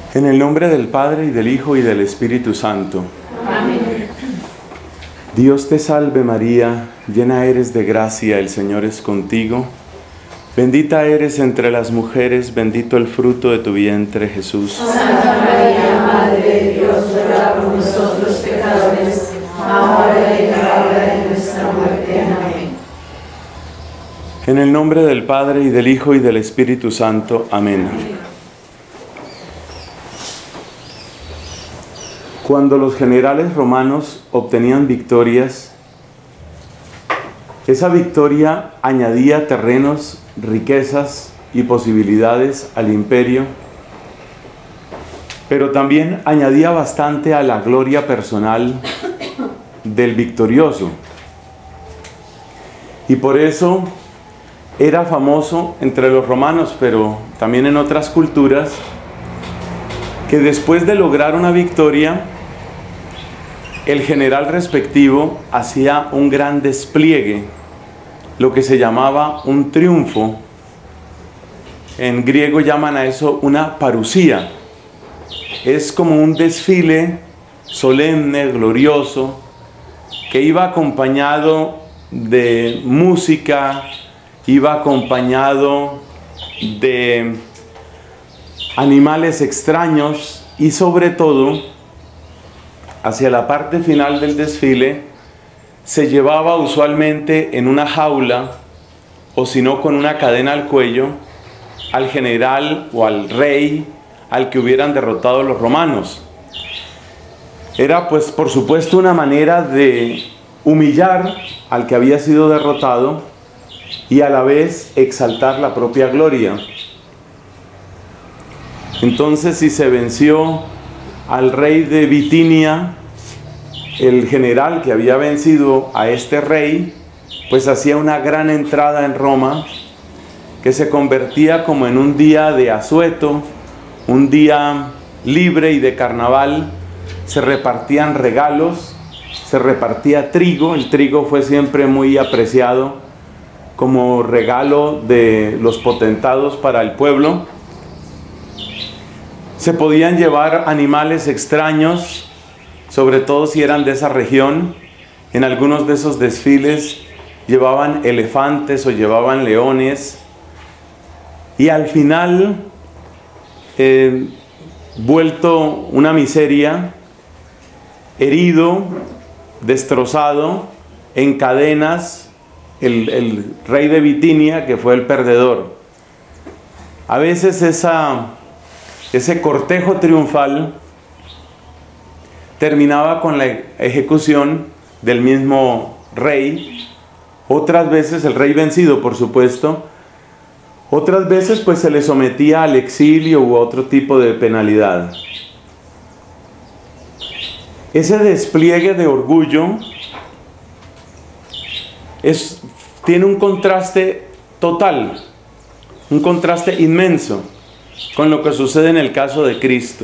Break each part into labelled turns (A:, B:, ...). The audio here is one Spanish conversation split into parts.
A: En el nombre del Padre, y del Hijo, y del Espíritu Santo.
B: Amén.
A: Dios te salve María, llena eres de gracia, el Señor es contigo. Bendita eres entre las mujeres, bendito el fruto de tu vientre, Jesús.
B: Santa María, Madre de Dios, ruega por nosotros pecadores, ahora y en la hora de nuestra muerte. Amén.
A: En el nombre del Padre, y del Hijo, y del Espíritu Santo. Amén. Cuando los generales romanos obtenían victorias, esa victoria añadía terrenos, riquezas y posibilidades al imperio, pero también añadía bastante a la gloria personal del victorioso. Y por eso era famoso entre los romanos, pero también en otras culturas, que después de lograr una victoria, el general respectivo hacía un gran despliegue, lo que se llamaba un triunfo. En griego llaman a eso una parusía. Es como un desfile solemne, glorioso, que iba acompañado de música, iba acompañado de animales extraños y sobre todo, hacia la parte final del desfile, se llevaba usualmente en una jaula, o si no con una cadena al cuello, al general o al rey al que hubieran derrotado los romanos. Era pues por supuesto una manera de humillar al que había sido derrotado y a la vez exaltar la propia gloria. Entonces, si se venció al rey de Bitinia, el general que había vencido a este rey, pues hacía una gran entrada en Roma, que se convertía como en un día de asueto, un día libre y de carnaval. Se repartían regalos, se repartía trigo. El trigo fue siempre muy apreciado como regalo de los potentados para el pueblo. Se podían llevar animales extraños, sobre todo si eran de esa región. En algunos de esos desfiles llevaban elefantes o llevaban leones. Y al final, vuelto una miseria, herido, destrozado, en cadenas, el rey de Bitinia, que fue el perdedor. A veces ese cortejo triunfal terminaba con la ejecución del mismo rey. Otras veces el rey vencido, por supuesto. Otras veces pues se le sometía al exilio u otro tipo de penalidad. Ese despliegue de orgullo tiene un contraste total, un contraste inmenso con lo que sucede en el caso de Cristo.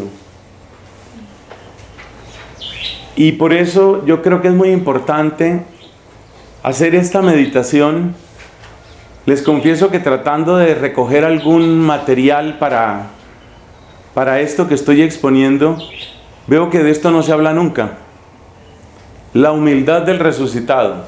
A: Y por eso yo creo que es muy importante hacer esta meditación. Les confieso que tratando de recoger algún material para esto que estoy exponiendo, veo que de esto no se habla nunca. La humildad del resucitado.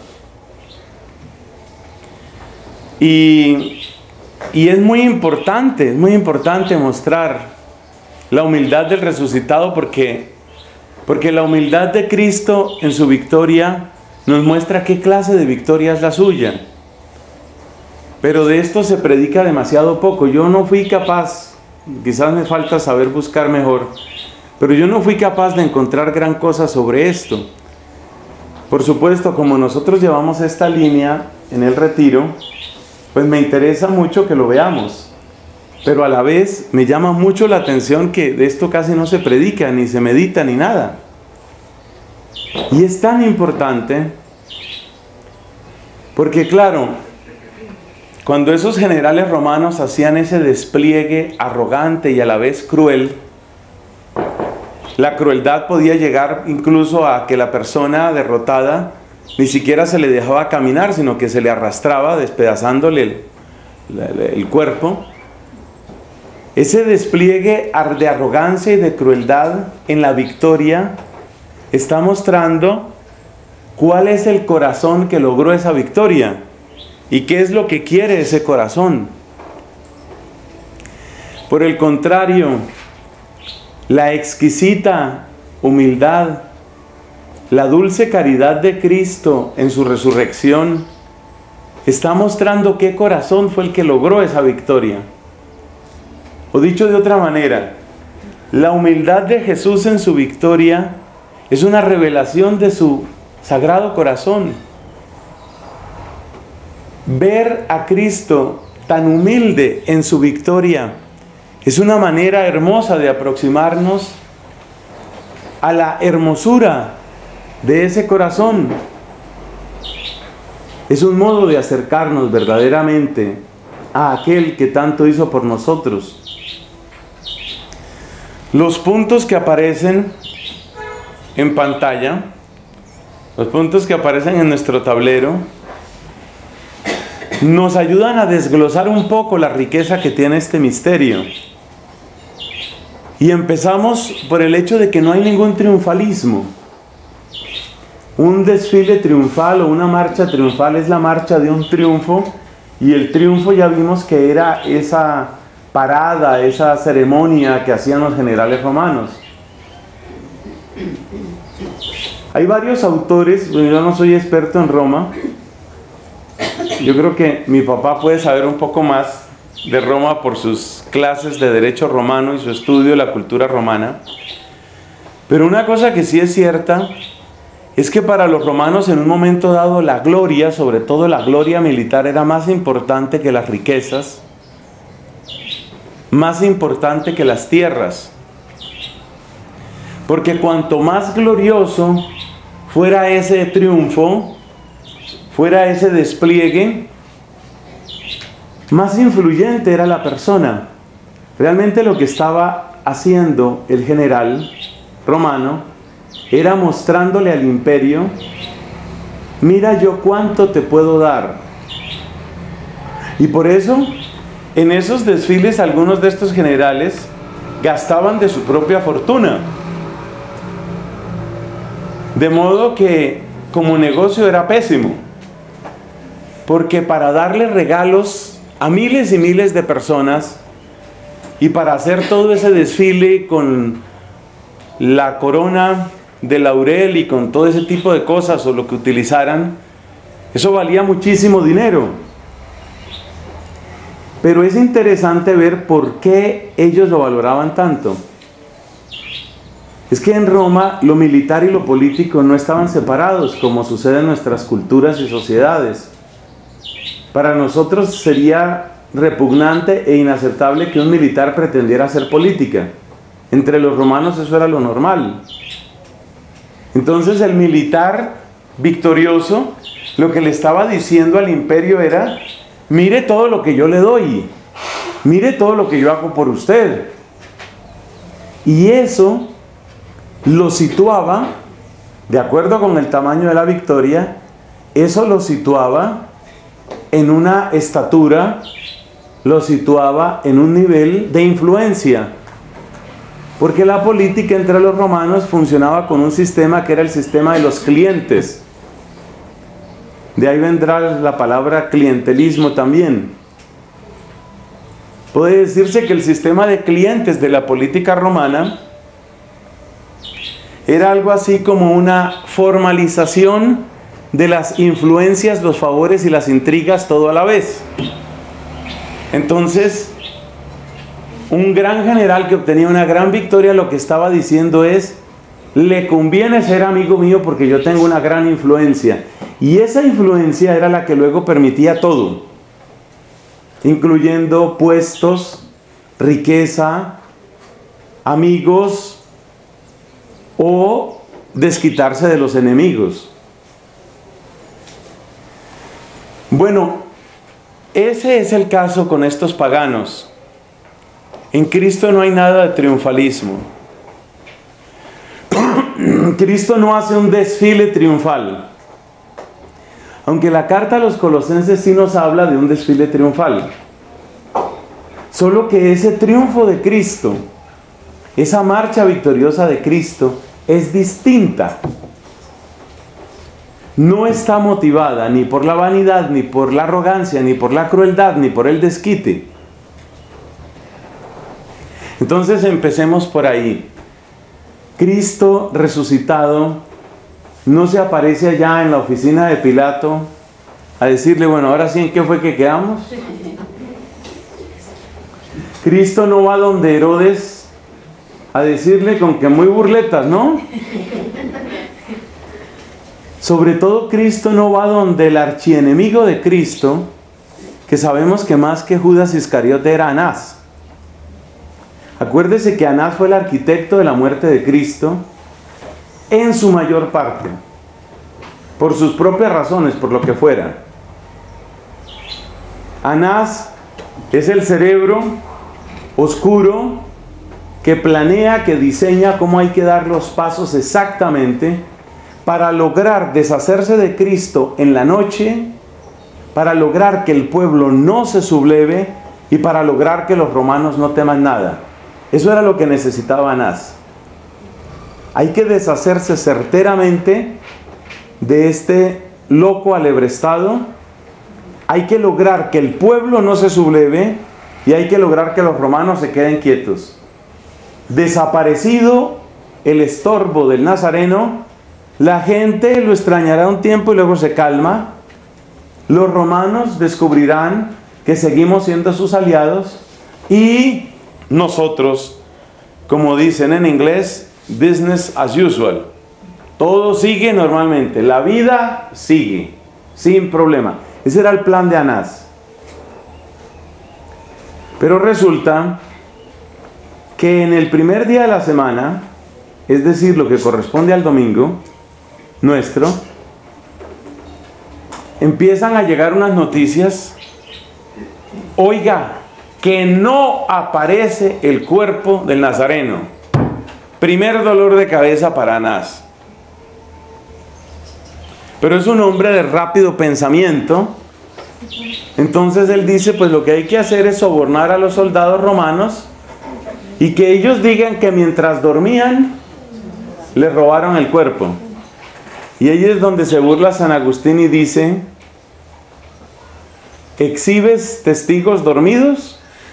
A: Y es muy importante mostrar la humildad del resucitado porque la humildad de Cristo en su victoria nos muestra qué clase de victoria es la suya. Pero de esto se predica demasiado poco. Yo no fui capaz, quizás me falta saber buscar mejor, pero yo no fui capaz de encontrar gran cosa sobre esto. Por supuesto, como nosotros llevamos esta línea en el retiro, pues me interesa mucho que lo veamos. Pero a la vez me llama mucho la atención que de esto casi no se predica, ni se medita, ni nada. Y es tan importante porque, claro, cuando esos generales romanos hacían ese despliegue arrogante y a la vez cruel, la crueldad podía llegar incluso a que la persona derrotada ni siquiera se le dejaba caminar, sino que se le arrastraba, despedazándole el cuerpo. ese despliegue de arrogancia y de crueldad en la victoria está mostrando cuál es el corazón que logró esa victoria y qué es lo que quiere ese corazón. Por el contrario, la exquisita humildad, la dulce caridad de Cristo en su resurrección está mostrando qué corazón fue el que logró esa victoria. O dicho de otra manera, la humildad de Jesús en su victoria es una revelación de su sagrado corazón. Ver a Cristo tan humilde en su victoria es una manera hermosa de aproximarnos a la hermosura de ese corazón. Es un modo de acercarnos verdaderamente a aquel que tanto hizo por nosotros. Los puntos que aparecen en pantalla, los puntos que aparecen en nuestro tablero, nos ayudan a desglosar un poco la riqueza que tiene este misterio. Y empezamos por el hecho de que no hay ningún triunfalismo. Un desfile triunfal o una marcha triunfal es la marcha de un triunfo, y el triunfo ya vimos que era esa parada, esa ceremonia que hacían los generales romanos. Hay varios autores, yo no soy experto en Roma, yo creo que mi papá puede saber un poco más de Roma por sus clases de derecho romano y su estudio de la cultura romana. Pero una cosa que sí es cierta es que para los romanos en un momento dado la gloria, sobre todo la gloria militar, era más importante que las riquezas, más importante que las tierras. Porque cuanto más glorioso fuera ese triunfo, fuera ese despliegue, más influyente era la persona. Realmente lo que estaba haciendo el general romano era mostrándole al imperio: mira yo cuánto te puedo dar. Y por eso, en esos desfiles, algunos de estos generales gastaban de su propia fortuna. De modo que como negocio era pésimo, porque para darle regalos a miles y miles de personas y para hacer todo ese desfile con la corona de laurel y con todo ese tipo de cosas o lo que utilizaran, eso valía muchísimo dinero. Pero es interesante ver por qué ellos lo valoraban tanto. Es que en Roma lo militar y lo político no estaban separados, como sucede en nuestras culturas y sociedades. Para nosotros sería repugnante e inaceptable que un militar pretendiera hacer política. Entre los romanos eso era lo normal. Entonces el militar victorioso lo que le estaba diciendo al imperio era: mire todo lo que yo le doy, mire todo lo que yo hago por usted. Y eso lo situaba, de acuerdo con el tamaño de la victoria, eso lo situaba en una estatura, lo situaba en un nivel de influencia. Porque la política entre los romanos funcionaba con un sistema que era el sistema de los clientes. De ahí vendrá la palabra clientelismo también. Puede decirse que el sistema de clientes de la política romana era algo así como una formalización de las influencias, los favores y las intrigas todo a la vez. Entonces, un gran general que obtenía una gran victoria lo que estaba diciendo es: le conviene ser amigo mío porque yo tengo una gran influencia. Y esa influencia era la que luego permitía todo, incluyendo puestos, riqueza, amigos o desquitarse de los enemigos. Bueno, ese es el caso con estos paganos. En Cristo no hay nada de triunfalismo. Cristo no hace un desfile triunfal. Aunque la carta a los Colosenses sí nos habla de un desfile triunfal. Solo que ese triunfo de Cristo, esa marcha victoriosa de Cristo, es distinta. No está motivada ni por la vanidad, ni por la arrogancia, ni por la crueldad, ni por el desquite. Entonces empecemos por ahí. Cristo resucitado no se aparece allá en la oficina de Pilato a decirle, bueno, ahora sí, ¿en qué fue que quedamos? Cristo no va donde Herodes a decirle con que muy burletas, ¿no? Sobre todo Cristo no va donde el archienemigo de Cristo, que sabemos que más que Judas Iscariote era Anás. Acuérdese que Anás fue el arquitecto de la muerte de Cristo en su mayor parte, por sus propias razones, por lo que fuera. Anás es el cerebro oscuro que planea, que diseña cómo hay que dar los pasos exactamente para lograr deshacerse de Cristo en la noche, para lograr que el pueblo no se subleve y para lograr que los romanos no teman nada. Eso era lo que necesitaba Anás. Hay que deshacerse certeramente de este loco alebrestado. Hay que lograr que el pueblo no se subleve y hay que lograr que los romanos se queden quietos. Desaparecido el estorbo del Nazareno, la gente lo extrañará un tiempo y luego se calma. Los romanos descubrirán que seguimos siendo sus aliados y nosotros, como dicen en inglés, business as usual. Todo sigue normalmente, la vida sigue, sin problema. Ese era el plan de Anás. Pero resulta que en el primer día de la semana, es decir, lo que corresponde al domingo nuestro, empiezan a llegar unas noticias. Oiga, que no aparece el cuerpo del Nazareno. Primer dolor de cabeza para Anás. Pero es un hombre de rápido pensamiento. Entonces él dice, pues lo que hay que hacer es sobornar a los soldados romanos y que ellos digan que mientras dormían le robaron el cuerpo. Y ahí es donde se burla San Agustín y dice, ¿exhibes testigos dormidos?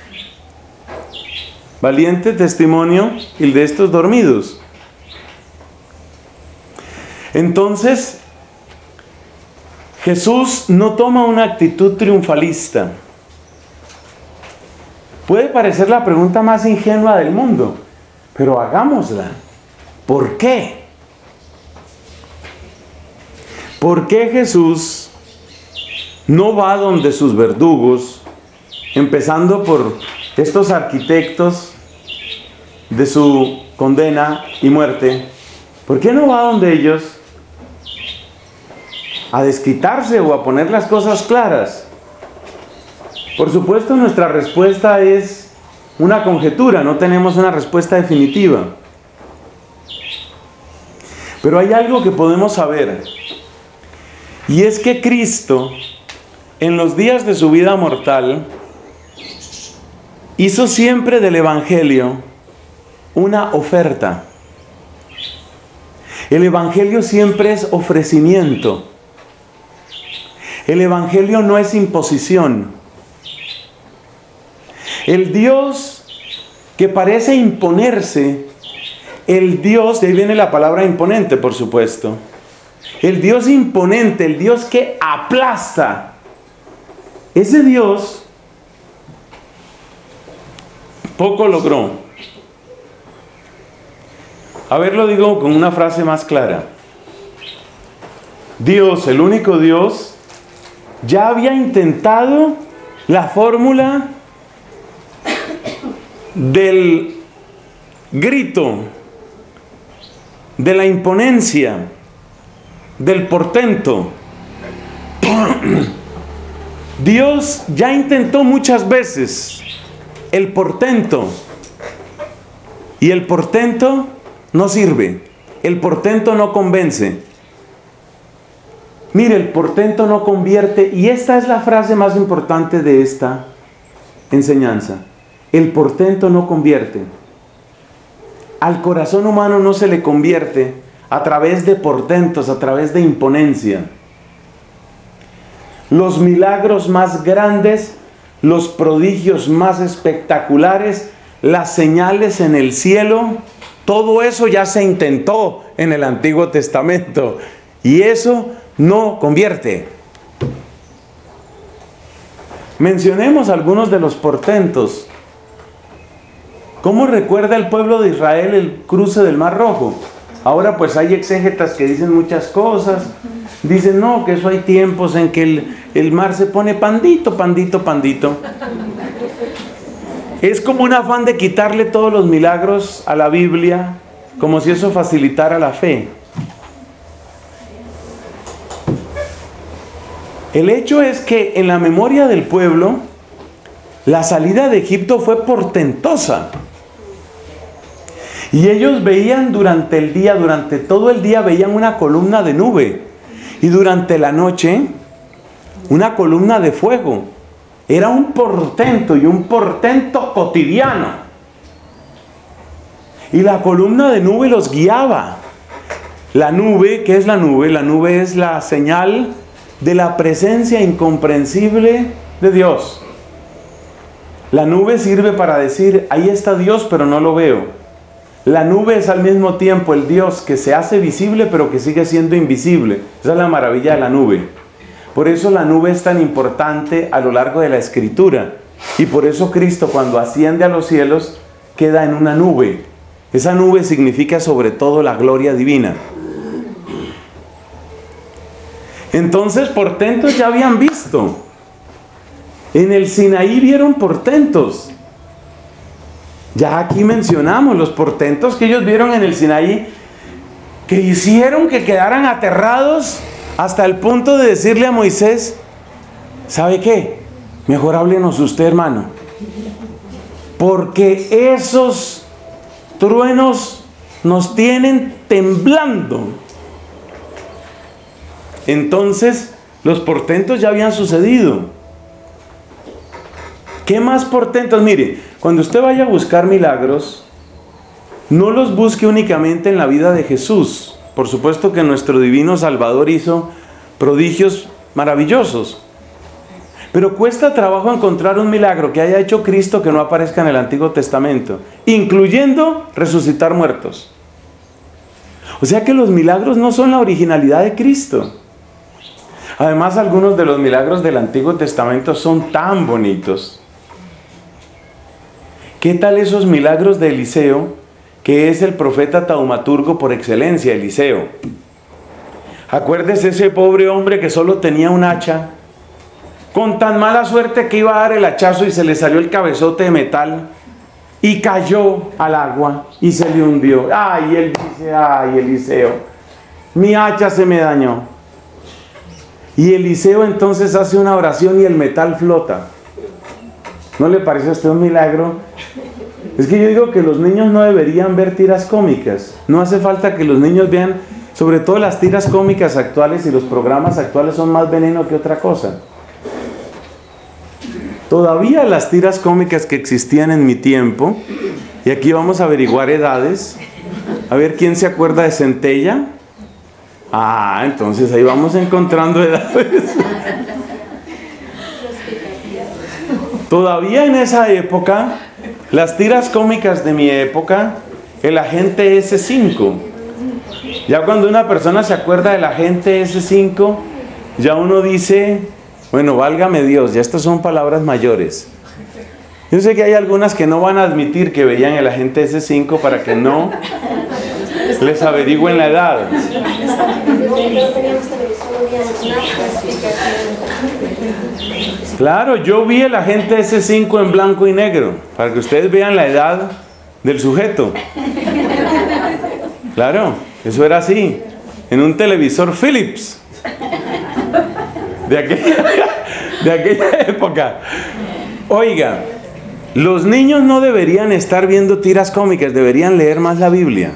A: Valiente testimonio el de estos dormidos. Entonces, Jesús no toma una actitud triunfalista. Puede parecer la pregunta más ingenua del mundo, pero hagámosla. ¿Por qué? ¿Por qué Jesús no va donde sus verdugos, empezando por estos arquitectos de su condena y muerte? ¿Por qué no va donde ellos a desquitarse o a poner las cosas claras? Por supuesto, nuestra respuesta es una conjetura, no tenemos una respuesta definitiva. Pero hay algo que podemos saber, y es que Cristo, en los días de su vida mortal, hizo siempre del Evangelio una oferta. El Evangelio siempre es ofrecimiento. El Evangelio no es imposición. El Dios que parece imponerse, el Dios, de ahí viene la palabra imponente, por supuesto. El Dios imponente, el Dios que aplasta, ese Dios poco logró. A ver, lo digo con una frase más clara. Dios, el único Dios, ya había intentado la fórmula del grito, de la imponencia, del portento. Dios ya intentó muchas veces el portento, y el portento no sirve, el portento no convence. Mire, el portento no convierte, y esta es la frase más importante de esta enseñanza. el portento no convierte. Al corazón humano no se le convierte a través de portentos, a través de imponencia. Los milagros más grandes, los prodigios más espectaculares, las señales en el cielo, todo eso ya se intentó en el Antiguo Testamento y eso no convierte. Mencionemos algunos de los portentos. ¿Cómo recuerda el pueblo de Israel el cruce del Mar Rojo? Ahora pues hay exégetas que dicen muchas cosas. Dicen no, que eso hay tiempos en que el mar se pone pandito, pandito, pandito. Es como un afán de quitarle todos los milagros a la Biblia, como si eso facilitara la fe. El hecho es que en la memoria del pueblo, la salida de Egipto fue portentosa. Y ellos veían durante el día, durante todo el día veían una columna de nube. Y durante la noche, una columna de fuego. Era un portento y un portento cotidiano. Y la columna de nube los guiaba. La nube, ¿qué es la nube? La nube es la señal de la presencia incomprensible de Dios. La nube sirve para decir, ahí está Dios, pero no lo veo. La nube es al mismo tiempo el Dios que se hace visible, pero que sigue siendo invisible. Esa es la maravilla de la nube. Por eso la nube es tan importante a lo largo de la Escritura. Y por eso Cristo, cuando asciende a los cielos, queda en una nube. Esa nube significa sobre todo la gloria divina. Entonces, portentos ya habían visto. En el Sinaí vieron portentos. Ya aquí mencionamos los portentos que ellos vieron en el Sinaí, que hicieron que quedaran aterrados hasta el punto de decirle a Moisés, ¿sabe qué? Mejor háblenos usted, hermano. Porque esos truenos nos tienen temblando. Entonces, los portentos ya habían sucedido. ¿Qué más portentos? Mire, cuando usted vaya a buscar milagros, no los busque únicamente en la vida de Jesús. Por supuesto que nuestro divino Salvador hizo prodigios maravillosos. Pero cuesta trabajo encontrar un milagro que haya hecho Cristo que no aparezca en el Antiguo Testamento, incluyendo resucitar muertos. O sea que los milagros no son la originalidad de Cristo. Además, algunos de los milagros del Antiguo Testamento son tan bonitos. ¿Qué tal esos milagros de Eliseo, que es el profeta taumaturgo por excelencia, Eliseo? Acuérdese ese pobre hombre que solo tenía un hacha, con tan mala suerte que iba a dar el hachazo y se le salió el cabezote de metal y cayó al agua y se le hundió. Ay, él dice, ay, Eliseo, mi hacha se me dañó. Y Eliseo entonces hace una oración y el metal flota. ¿No le parece a usted un milagro? Es que yo digo que los niños no deberían ver tiras cómicas. No hace falta que los niños vean, sobre todo las tiras cómicas actuales y los programas actuales son más veneno que otra cosa. Todavía las tiras cómicas que existían en mi tiempo, y aquí vamos a averiguar edades, a ver quién se acuerda de Centella. Ah, entonces ahí vamos encontrando edades. Todavía en esa época, las tiras cómicas de mi época, el agente S5. Ya cuando una persona se acuerda del agente S5, ya uno dice, bueno, válgame Dios, ya estas son palabras mayores. Yo sé que hay algunas que no van a admitir que veían el agente S5 para que no les averigüen la edad. Claro, yo vi el agente S5 en blanco y negro, para que ustedes vean la edad del sujeto. Claro, eso era así, en un televisor Philips, de aquella época. Oiga, los niños no deberían estar viendo tiras cómicas, deberían leer más la Biblia.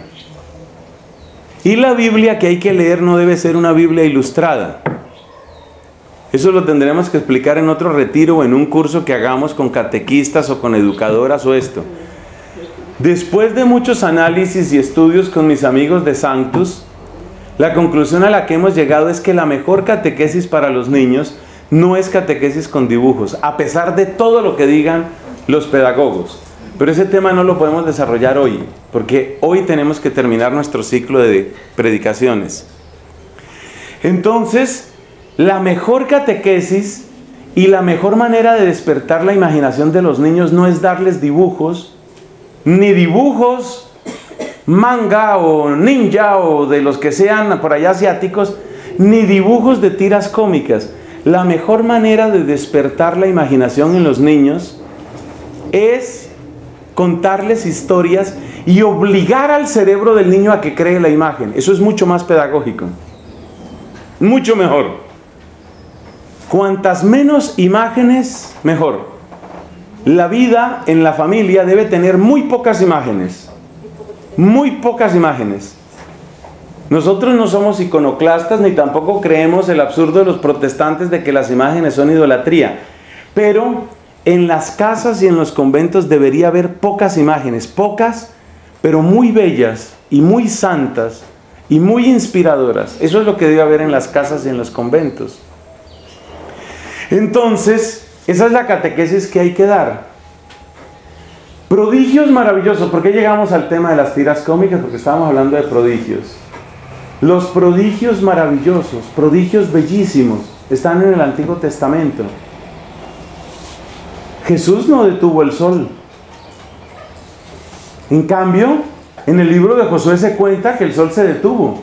A: Y la Biblia que hay que leer no debe ser una Biblia ilustrada. Eso lo tendremos que explicar en otro retiro o en un curso que hagamos con catequistas o con educadoras o esto. Después de muchos análisis y estudios con mis amigos de Sanctus, la conclusión a la que hemos llegado es que la mejor catequesis para los niños no es catequesis con dibujos, a pesar de todo lo que digan los pedagogos. Pero ese tema no lo podemos desarrollar hoy, porque hoy tenemos que terminar nuestro ciclo de predicaciones. Entonces, la mejor catequesis y la mejor manera de despertar la imaginación de los niños no es darles dibujos, ni dibujos manga o ninja o de los que sean por allá asiáticos, ni dibujos de tiras cómicas. La mejor manera de despertar la imaginación en los niños es contarles historias y obligar al cerebro del niño a que cree la imagen. Eso es mucho más pedagógico, mucho mejor. Cuantas menos imágenes, mejor. La vida en la familia debe tener muy pocas imágenes. Muy pocas imágenes. Nosotros no somos iconoclastas ni tampoco creemos el absurdo de los protestantes de que las imágenes son idolatría. Pero en las casas y en los conventos debería haber pocas imágenes. Pocas, pero muy bellas y muy santas y muy inspiradoras. Eso es lo que debe haber en las casas y en los conventos. Entonces, esa es la catequesis que hay que dar. Prodigios maravillosos. ¿Por qué llegamos al tema de las tiras cómicas? Porque estábamos hablando de prodigios. Los prodigios maravillosos, prodigios bellísimos, están en el Antiguo Testamento. Jesús no detuvo el sol. En cambio, en el libro de Josué se cuenta que el sol se detuvo.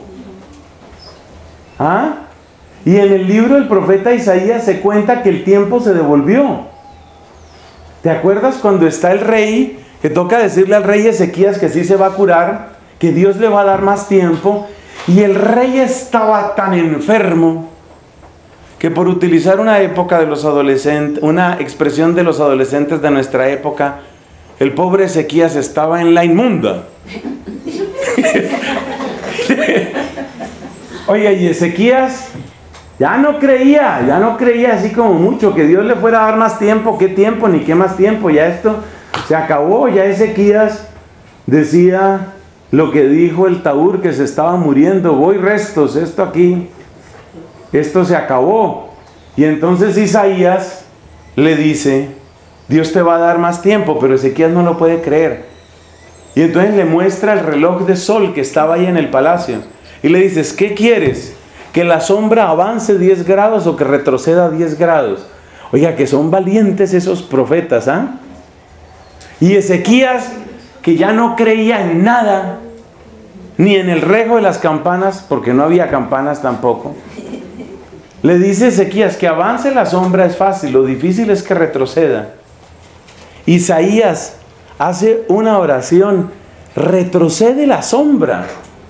A: ¿Ah? Y en el libro del profeta Isaías se cuenta que el tiempo se devolvió. ¿Te acuerdas cuando está el rey, que toca decirle al rey Ezequías que sí se va a curar, que Dios le va a dar más tiempo? Y el rey estaba tan enfermo que, por utilizar una época de los adolescentes, una expresión de los adolescentes de nuestra época, el pobre Ezequías estaba en la inmunda. Oye, y Ezequías ya no creía así como mucho que Dios le fuera a dar más tiempo. ¿Qué tiempo? Ni qué más tiempo. Ya esto se acabó. Ya Ezequías decía lo que dijo el Taur, que se estaba muriendo. Voy restos, esto aquí, esto se acabó. Y entonces Isaías le dice, Dios te va a dar más tiempo, pero Ezequías no lo puede creer. Y entonces le muestra el reloj de sol que estaba ahí en el palacio. Y le dices, ¿qué quieres? ¿Que la sombra avance 10 grados o que retroceda 10 grados? Oiga, que son valientes esos profetas, ¿ah? Y Ezequías, que ya no creía en nada, ni en el rejo de las campanas, porque no había campanas tampoco, le dice a Ezequías que avance la sombra es fácil, lo difícil es que retroceda. Isaías hace una oración, retrocede la sombra.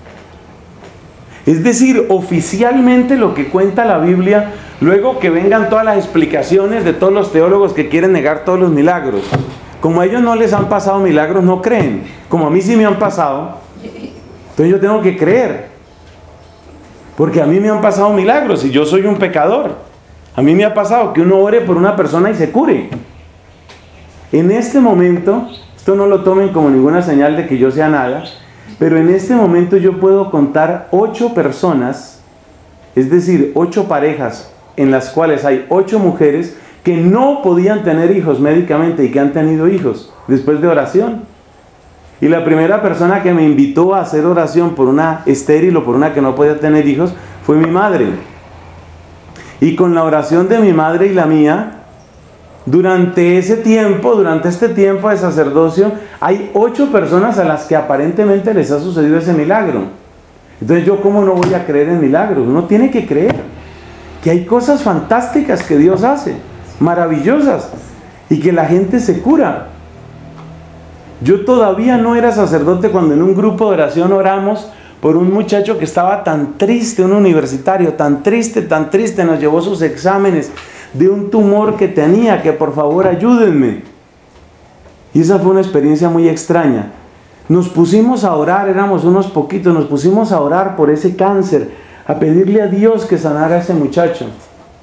A: Es decir, oficialmente lo que cuenta la Biblia, luego que vengan todas las explicaciones de todos los teólogos que quieren negar todos los milagros. Como a ellos no les han pasado milagros, no creen. Como a mí sí me han pasado, entonces yo tengo que creer. Porque a mí me han pasado milagros y yo soy un pecador. A mí me ha pasado que uno ore por una persona y se cure. En este momento, esto no lo tomen como ninguna señal de que yo sea nada, pero en este momento yo puedo contar 8 personas, es decir, 8 parejas en las cuales hay 8 mujeres que no podían tener hijos médicamente y que han tenido hijos después de oración. Y la primera persona que me invitó a hacer oración por una estéril o por una que no podía tener hijos fue mi madre. Y con la oración de mi madre y la mía, durante este tiempo de sacerdocio, hay 8 personas a las que aparentemente les ha sucedido ese milagro. Entonces yo, ¿cómo no voy a creer en milagros? Uno tiene que creer que hay cosas fantásticas que Dios hace, maravillosas, y que la gente se cura. Yo todavía no era sacerdote cuando en un grupo de oración oramos por un muchacho que estaba tan triste, un universitario, tan triste, nos llevó sus exámenes de un tumor que tenía, que por favor ayúdenme. Y esa fue una experiencia muy extraña. Nos pusimos a orar, éramos unos poquitos, nos pusimos a orar por ese cáncer, a pedirle a Dios que sanara a ese muchacho.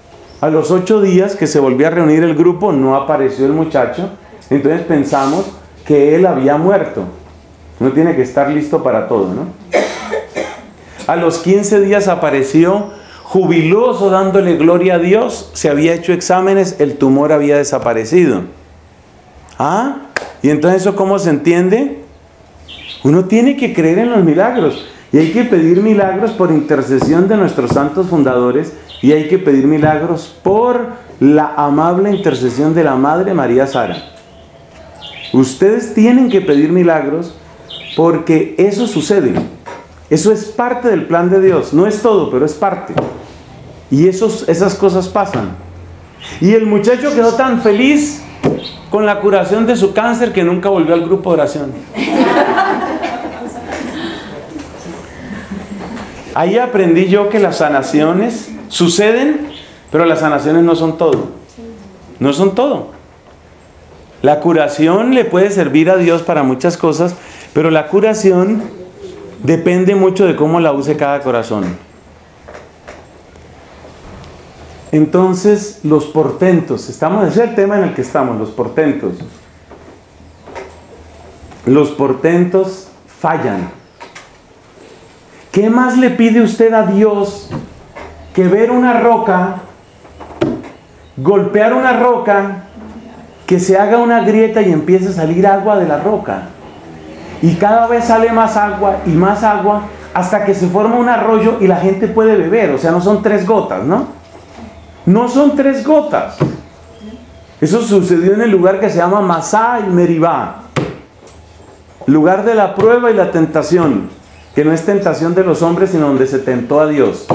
A: A los 8 días que se volvió a reunir el grupo, no apareció el muchacho. Entonces pensamos que él había muerto. Uno tiene que estar listo para todo, ¿no? A los 15 días apareció, jubiloso, dándole gloria a Dios. Se había hecho exámenes, el tumor había desaparecido. ¿Ah? ¿Y entonces eso cómo se entiende? Uno tiene que creer en los milagros. Y hay que pedir milagros por intercesión de nuestros santos fundadores. Y hay que pedir milagros por la amable intercesión de la Madre María Sara. Ustedes tienen que pedir milagros porque eso sucede. Eso es parte del plan de Dios. No es todo, pero es parte. Y esas cosas pasan. Y el muchacho quedó tan feliz con la curación de su cáncer que nunca volvió al grupo de oración. Ahí aprendí yo que las sanaciones suceden, pero las sanaciones no son todo. No son todo. La curación le puede servir a Dios para muchas cosas, pero la curación depende mucho de cómo la use cada corazón. Entonces, los portentos, ese es el tema en el que estamos, los portentos. Los portentos fallan. ¿Qué más le pide usted a Dios que ver una roca, golpear una roca, que se haga una grieta y empiece a salir agua de la roca? Y cada vez sale más agua y más agua hasta que se forma un arroyo y la gente puede beber. O sea, no son 3 gotas, ¿no? No son 3 gotas. Eso sucedió en el lugar que se llama Masá y Meribá. Lugar de la prueba y la tentación. Que no es tentación de los hombres, sino donde se tentó a Dios.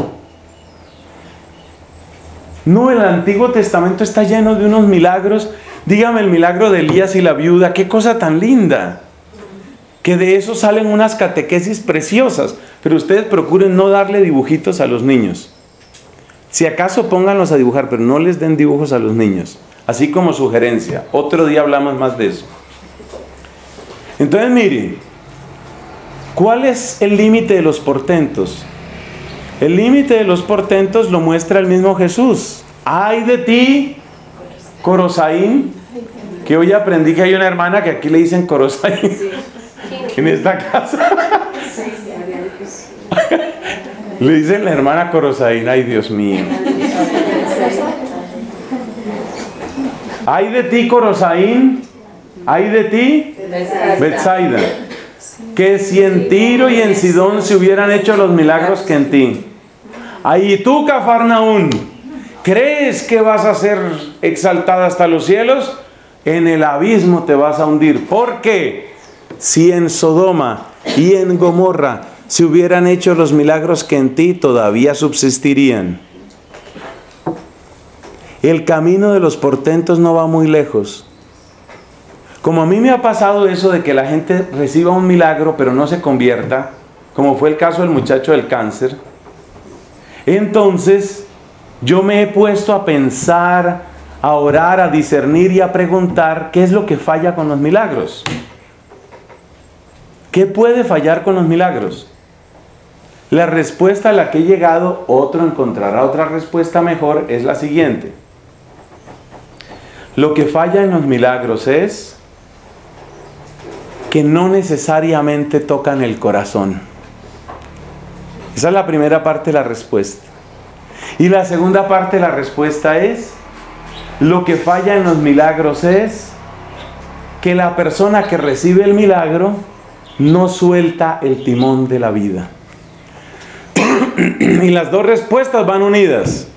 A: No, el Antiguo Testamento está lleno de unos milagros. Dígame el milagro de Elías y la viuda. ¡Qué cosa tan linda! Que de eso salen unas catequesis preciosas. Pero ustedes procuren no darle dibujitos a los niños. Si acaso pónganlos a dibujar, pero no les den dibujos a los niños. Así como sugerencia. Otro día hablamos más de eso. Entonces miren, ¿cuál es el límite de los portentos? El límite de los portentos lo muestra el mismo Jesús. ¡Ay de ti, Corosaín! Que hoy aprendí que hay una hermana que aquí le dicen Corosaín. En esta casa. Le dicen la hermana Corosaín. ¡Ay, Dios mío! ¡Ay de ti, Corosaín! ¡Ay de ti, Betsaida! Que si en Tiro y en Sidón se hubieran hecho los milagros que en ti. Ahí tú, Cafarnaún, ¿crees que vas a ser exaltada hasta los cielos? En el abismo te vas a hundir. ¿Por qué? Si en Sodoma y en Gomorra se hubieran hecho los milagros que en ti, todavía subsistirían. El camino de los portentos no va muy lejos. Como a mí me ha pasado eso de que la gente reciba un milagro pero no se convierta, como fue el caso del muchacho del cáncer, entonces yo me he puesto a pensar, a orar, a discernir y a preguntar qué es lo que falla con los milagros. ¿Qué puede fallar con los milagros? La respuesta a la que he llegado, otro encontrará otra respuesta mejor, es la siguiente. Lo que falla en los milagros es que no necesariamente tocan el corazón. Esa es la primera parte de la respuesta. Y la segunda parte de la respuesta es, lo que falla en los milagros es que la persona que recibe el milagro no suelta el timón de la vida. Y las dos respuestas van unidas.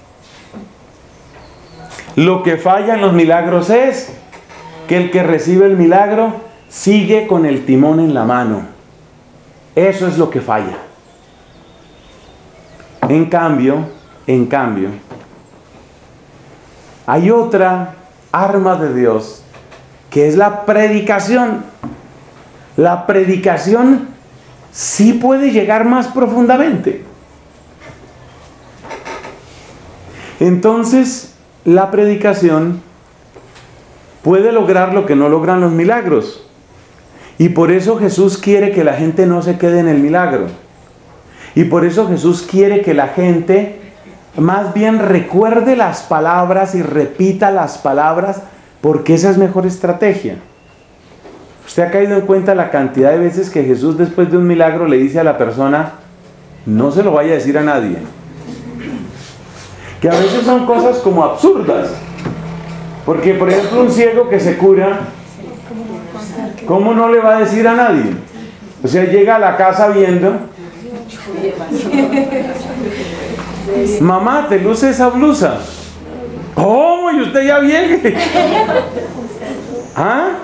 A: Lo que falla en los milagros es que el que recibe el milagro sigue con el timón en la mano. Eso es lo que falla. En cambio, hay otra arma de Dios, que es la predicación. La predicación sí puede llegar más profundamente. Entonces, la predicación puede lograr lo que no logran los milagros. Y por eso Jesús quiere que la gente no se quede en el milagro. Y por eso Jesús quiere que la gente más bien recuerde las palabras y repita las palabras, porque esa es mejor estrategia. ¿Usted ha caído en cuenta la cantidad de veces que Jesús, después de un milagro, le dice a la persona, no se lo vaya a decir a nadie? Que a veces son cosas como absurdas. Porque, por ejemplo, un ciego que se cura, ¿cómo no le va a decir a nadie? O sea, llega a la casa viendo, mamá, ¿te luce esa blusa? ¿Cómo? ¿Y usted ya viene? ¿Ah?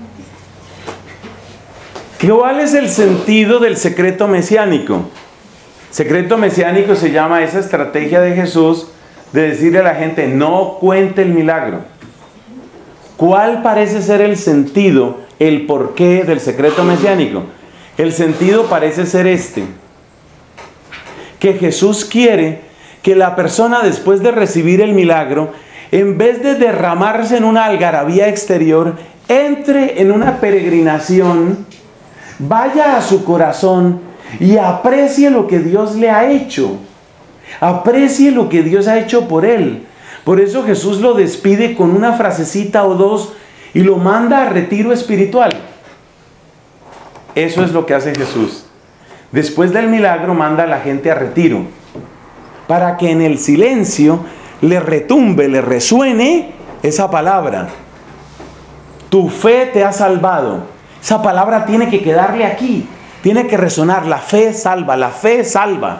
A: ¿Cuál es el sentido del secreto mesiánico? Secreto mesiánico se llama esa estrategia de Jesús de decirle a la gente, no cuente el milagro. ¿Cuál parece ser el sentido, el porqué del secreto mesiánico? El sentido parece ser este: que Jesús quiere que la persona, después de recibir el milagro, en vez de derramarse en una algarabía exterior, entre en una peregrinación, vaya a su corazón y aprecie lo que Dios le ha hecho. Aprecie lo que Dios ha hecho por él. Por eso Jesús lo despide con una frasecita o dos y lo manda a retiro espiritual. Eso es lo que hace Jesús. Después del milagro manda a la gente a retiro, para que en el silencio le retumbe, le resuene esa palabra. Tu fe te ha salvado. Esa palabra tiene que quedarle aquí, tiene que resonar. La fe salva, la fe salva.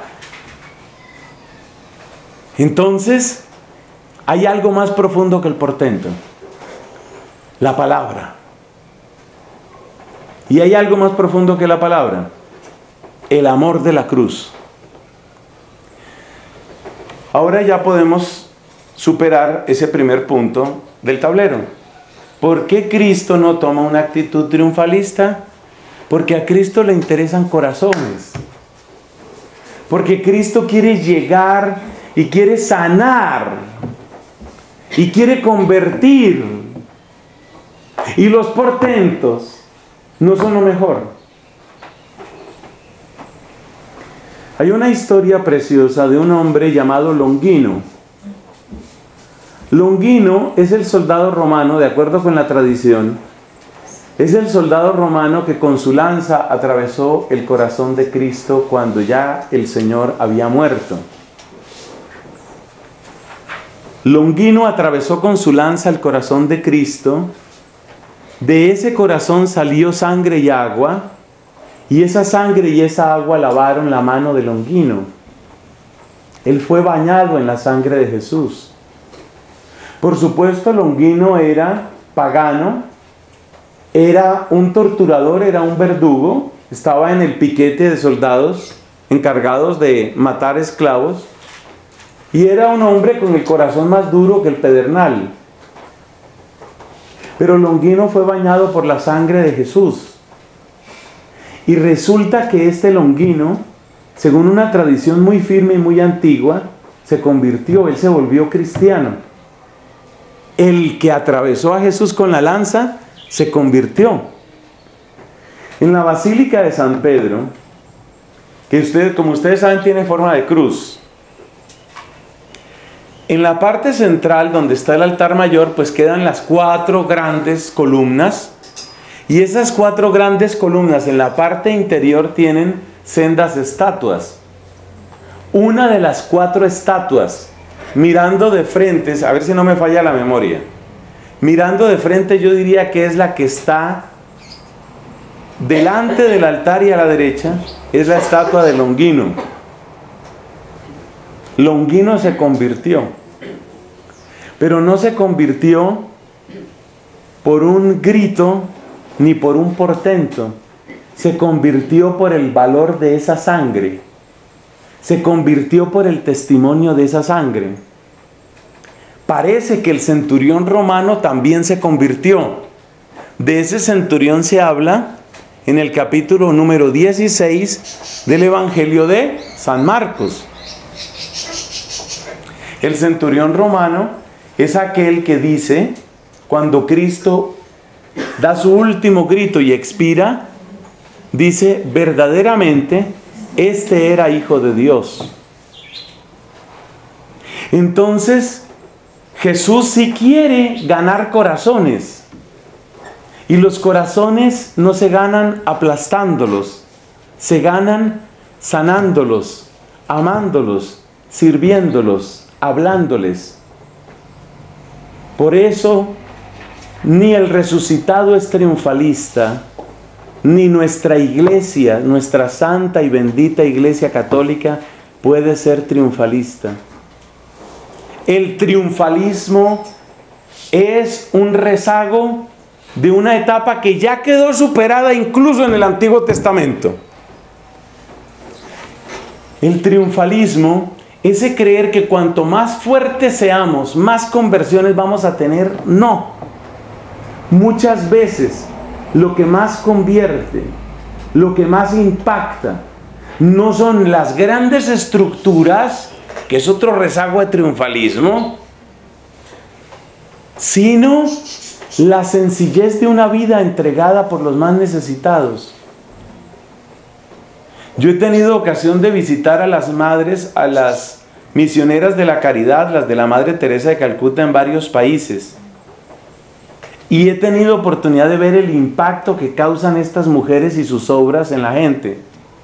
A: Entonces, hay algo más profundo que el portento: la palabra. Y hay algo más profundo que la palabra: el amor de la cruz. Ahora ya podemos superar ese primer punto del tablero. ¿Por qué Cristo no toma una actitud triunfalista? Porque a Cristo le interesan corazones. Porque Cristo quiere llegar y quiere sanar y quiere convertir. Y los portentos no son lo mejor. Hay una historia preciosa de un hombre llamado Longino. Longino es el soldado romano, de acuerdo con la tradición, es el soldado romano que con su lanza atravesó el corazón de Cristo cuando ya el Señor había muerto. Longino atravesó con su lanza el corazón de Cristo. De ese corazón salió sangre y agua, y esa sangre y esa agua lavaron la mano de Longino. Él fue bañado en la sangre de Jesús. Por supuesto, Longino era pagano, era un torturador, era un verdugo, estaba en el piquete de soldados encargados de matar esclavos, y era un hombre con el corazón más duro que el pedernal. Pero Longino fue bañado por la sangre de Jesús. Y resulta que este Longino, según una tradición muy firme y muy antigua, se convirtió, él se volvió cristiano. El que atravesó a Jesús con la lanza se convirtió. En la Basílica de San Pedro, que como ustedes saben, tiene forma de cruz. En la parte central, donde está el altar mayor, pues quedan las 4 grandes columnas. Y esas 4 grandes columnas en la parte interior tienen sendas estatuas. Una de las 4 estatuas, mirando de frente, a ver si no me falla la memoria, mirando de frente, yo diría que es la que está delante del altar y a la derecha, es la estatua de Longino. Longino se convirtió, pero no se convirtió por un grito ni por un portento. Se convirtió por el valor de esa sangre. Se convirtió por el testimonio de esa sangre. Parece que el centurión romano también se convirtió. De ese centurión se habla en el capítulo número 16 del Evangelio de San Marcos. El centurión romano es aquel que dice, cuando Cristo da su último grito y expira, dice, verdaderamente, este era Hijo de Dios. Entonces, Jesús sí quiere ganar corazones. Y los corazones no se ganan aplastándolos, se ganan sanándolos, amándolos, sirviéndolos, hablándoles. Por eso, ni el resucitado es triunfalista, ni nuestra iglesia, nuestra santa y bendita iglesia católica, puede ser triunfalista. El triunfalismo es un rezago de una etapa que ya quedó superada incluso en el Antiguo Testamento. El triunfalismo es de creer que cuanto más fuertes seamos, más conversiones vamos a tener. No. Muchas veces lo que más convierte, lo que más impacta, no son las grandes estructuras, que es otro rezago de triunfalismo, sino la sencillez de una vida entregada por los más necesitados. Yo he tenido ocasión de visitar a las madres, a las misioneras de la caridad, las de la Madre Teresa de Calcuta en varios países. Y he tenido oportunidad de ver el impacto que causan estas mujeres y sus obras en la gente.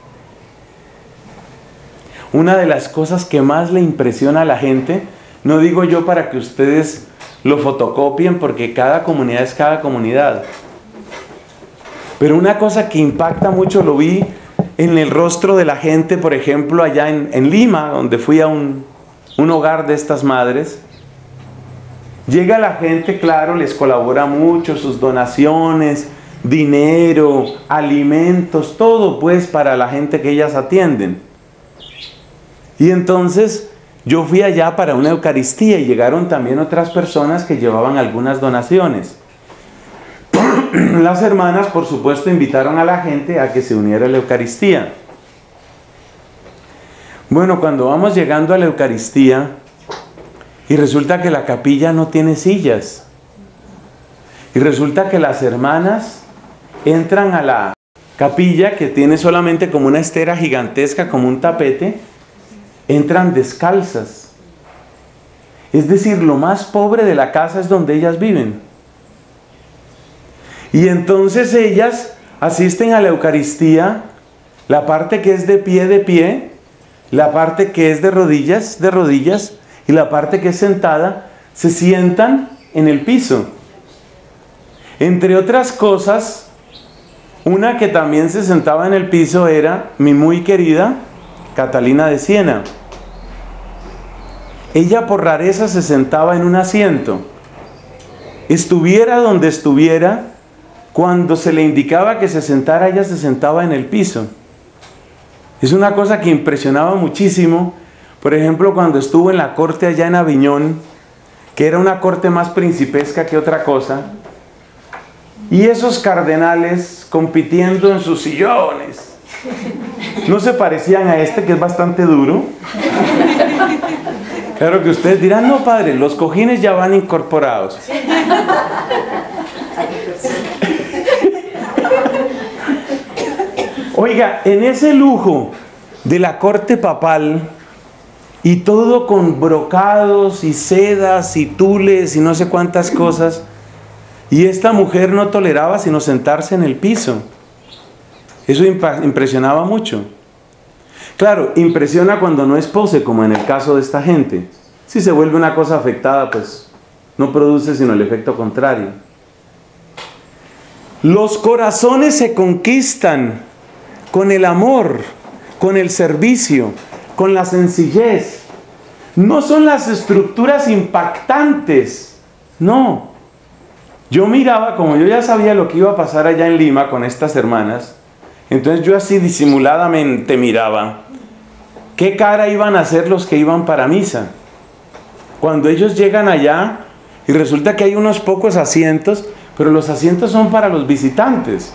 A: Una de las cosas que más le impresiona a la gente, no digo yo para que ustedes lo fotocopien, porque cada comunidad es cada comunidad, pero una cosa que impacta mucho lo vi en el rostro de la gente, por ejemplo, allá en Lima, donde fui a un hogar de estas madres. Llega la gente, claro, les colabora mucho, sus donaciones, dinero, alimentos, todo pues para la gente que ellas atienden. Y entonces yo fui allá para una Eucaristía y llegaron también otras personas que llevaban algunas donaciones. Las hermanas, por supuesto, invitaron a la gente a que se uniera a la Eucaristía. Bueno, cuando vamos llegando a la Eucaristía, y resulta que la capilla no tiene sillas. Y resulta que las hermanas entran a la capilla, que tiene solamente como una estera gigantesca, como un tapete, entran descalzas. Es decir, lo más pobre de la casa es donde ellas viven. Y entonces ellas asisten a la Eucaristía, la parte que es de pie, la parte que es de rodillas, y la parte que es sentada, se sientan en el piso. Entre otras cosas, una que también se sentaba en el piso era mi muy querida Catalina de Siena. Ella por rareza se sentaba en un asiento. Estuviera donde estuviera, cuando se le indicaba que se sentara, ella se sentaba en el piso. Es una cosa que impresionaba muchísimo. Por ejemplo, cuando estuvo en la corte allá en Aviñón, que era una corte más principesca que otra cosa, y esos cardenales compitiendo en sus sillones, ¿no se parecían a este, que es bastante duro? Claro que ustedes dirán, no padre, los cojines ya van incorporados. Oiga, en ese lujo de la corte papal, y todo con brocados y sedas y tules y no sé cuántas cosas, y esta mujer no toleraba sino sentarse en el piso. Eso impresionaba mucho. Claro, impresiona cuando no es pose, como en el caso de esta gente. Si se vuelve una cosa afectada, pues no produce sino el efecto contrario. Los corazones se conquistan con el amor, con el servicio, con la sencillez. No son las estructuras impactantes, no. Yo miraba, como yo ya sabía lo que iba a pasar allá en Lima con estas hermanas, entonces yo así disimuladamente miraba qué cara iban a hacer los que iban para misa. Cuando ellos llegan allá y resulta que hay unos pocos asientos, pero los asientos son para los visitantes.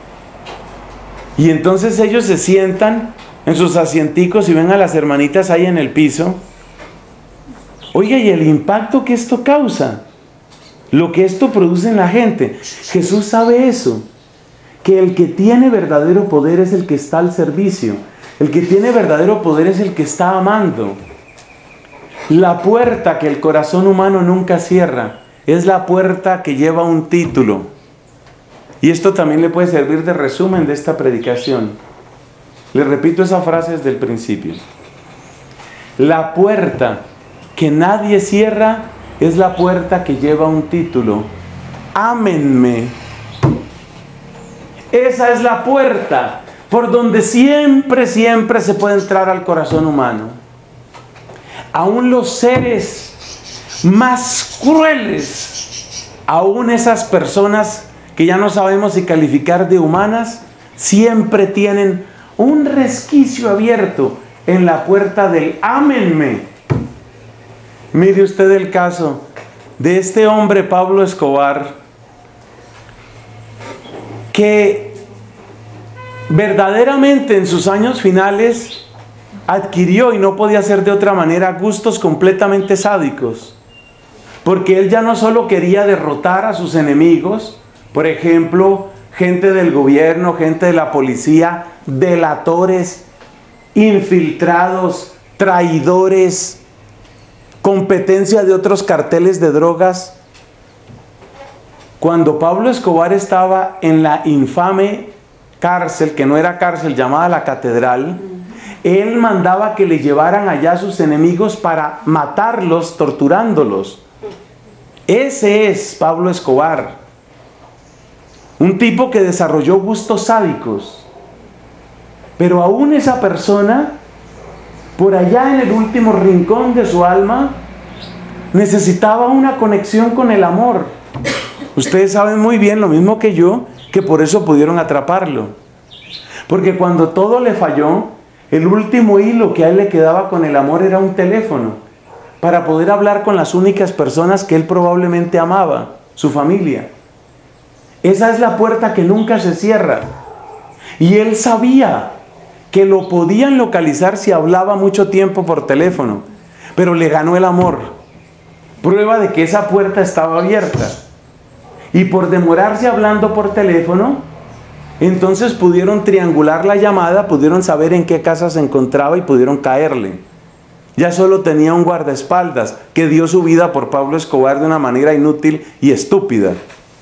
A: Y entonces ellos se sientan en sus asienticos y ven a las hermanitas ahí en el piso. Oiga, y el impacto que esto causa, lo que esto produce en la gente. Jesús sabe eso, que el que tiene verdadero poder es el que está al servicio. El que tiene verdadero poder es el que está amando. La puerta que el corazón humano nunca cierra es la puerta que lleva un título. Y esto también le puede servir de resumen de esta predicación. Le repito esa frase desde el principio. La puerta que nadie cierra es la puerta que lleva un título. Ámenme. Esa es la puerta por donde siempre se puede entrar al corazón humano. Aún los seres más crueles, aún esas personas que ya no sabemos si calificar de humanas, siempre tienen un resquicio abierto en la puerta del ámenme. Mire usted el caso de este hombre Pablo Escobar, que verdaderamente en sus años finales adquirió, y no podía ser de otra manera, gustos completamente sádicos, porque él ya no solo quería derrotar a sus enemigos, por ejemplo, gente del gobierno, gente de la policía, delatores, infiltrados, traidores, competencia de otros carteles de drogas. Cuando Pablo Escobar estaba en la infame cárcel, que no era cárcel, llamada la Catedral, él mandaba que le llevaran allá a sus enemigos para matarlos, torturándolos. Ese es Pablo Escobar, un tipo que desarrolló gustos sádicos. Pero aún esa persona, por allá en el último rincón de su alma, necesitaba una conexión con el amor. Ustedes saben muy bien, lo mismo que yo, que por eso pudieron atraparlo. Porque cuando todo le falló, el último hilo que a él le quedaba con el amor era un teléfono, para poder hablar con las únicas personas que él probablemente amaba, su familia. Esa es la puerta que nunca se cierra. Y él sabía que lo podían localizar si hablaba mucho tiempo por teléfono, pero le ganó el amor. Prueba de que esa puerta estaba abierta. Y por demorarse hablando por teléfono, entonces pudieron triangular la llamada, pudieron saber en qué casa se encontraba y pudieron caerle. Ya solo tenía un guardaespaldas que dio su vida por Pablo Escobar de una manera inútil y estúpida.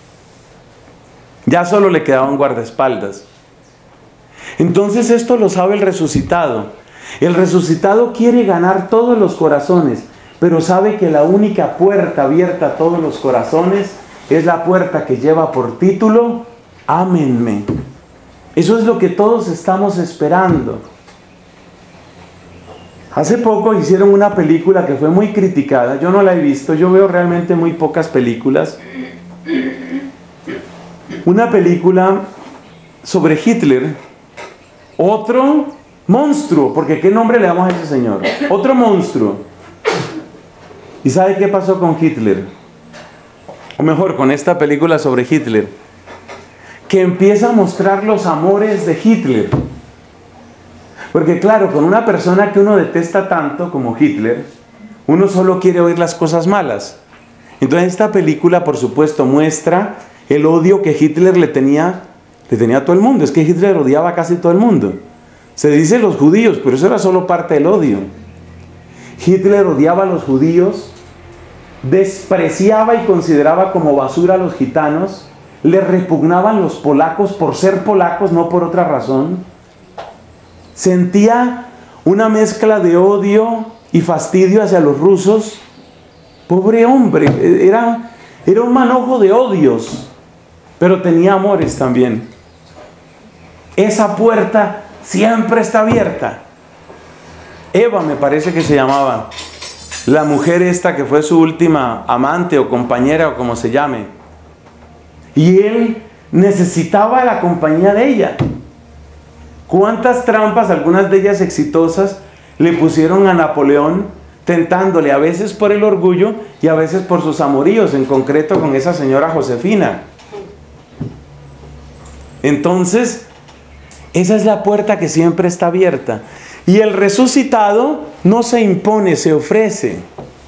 A: Ya solo le quedaba un guardaespaldas. Entonces esto lo sabe el resucitado. El resucitado quiere ganar todos los corazones, pero sabe que la única puerta abierta a todos los corazones es la puerta que lleva por título, ámenme. Eso es lo que todos estamos esperando. Hace poco hicieron una película que fue muy criticada. Yo no la he visto, yo veo realmente muy pocas películas. Una película sobre Hitler, otro monstruo, porque ¿qué nombre le damos a ese señor? Otro monstruo. ¿Y sabe qué pasó con Hitler? O mejor, con esta película sobre Hitler, que empieza a mostrar los amores de Hitler. Porque claro, con una persona que uno detesta tanto como Hitler, uno solo quiere oír las cosas malas. Entonces esta película, por supuesto, muestra el odio que Hitler le tenía a todo el mundo. Es que Hitler odiaba a casi todo el mundo. Se dice los judíos, pero eso era solo parte del odio. Hitler odiaba a los judíos, despreciaba y consideraba como basura a los gitanos, le repugnaban los polacos por ser polacos, no por otra razón. Sentía una mezcla de odio y fastidio hacia los rusos. Pobre hombre, era un manojo de odios, pero tenía amores también. Esa puerta siempre está abierta. Eva, me parece que se llamaba, la mujer esta que fue su última amante o compañera o como se llame. Y él necesitaba la compañía de ella. ¿Cuántas trampas, algunas de ellas exitosas, le pusieron a Napoleón, tentándole a veces por el orgullo y a veces por sus amoríos, en concreto con esa señora Josefina? Entonces, esa es la puerta que siempre está abierta. Y el resucitado no se impone, se ofrece.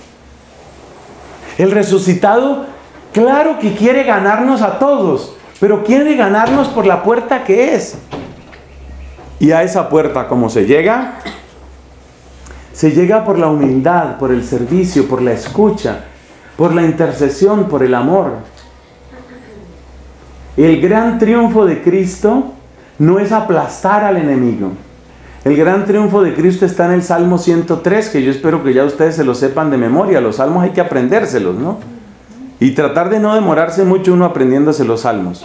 A: El resucitado, claro que quiere ganarnos a todos, pero quiere ganarnos por la puerta que es. Y a esa puerta, ¿cómo se llega? Se llega por la humildad, por el servicio, por la escucha, por la intercesión, por el amor. El gran triunfo de Cristo no es aplastar al enemigo. El gran triunfo de Cristo está en el Salmo 103, que yo espero que ya ustedes se lo sepan de memoria. Los salmos hay que aprendérselos, ¿no? Y tratar de no demorarse mucho uno aprendiéndose los salmos.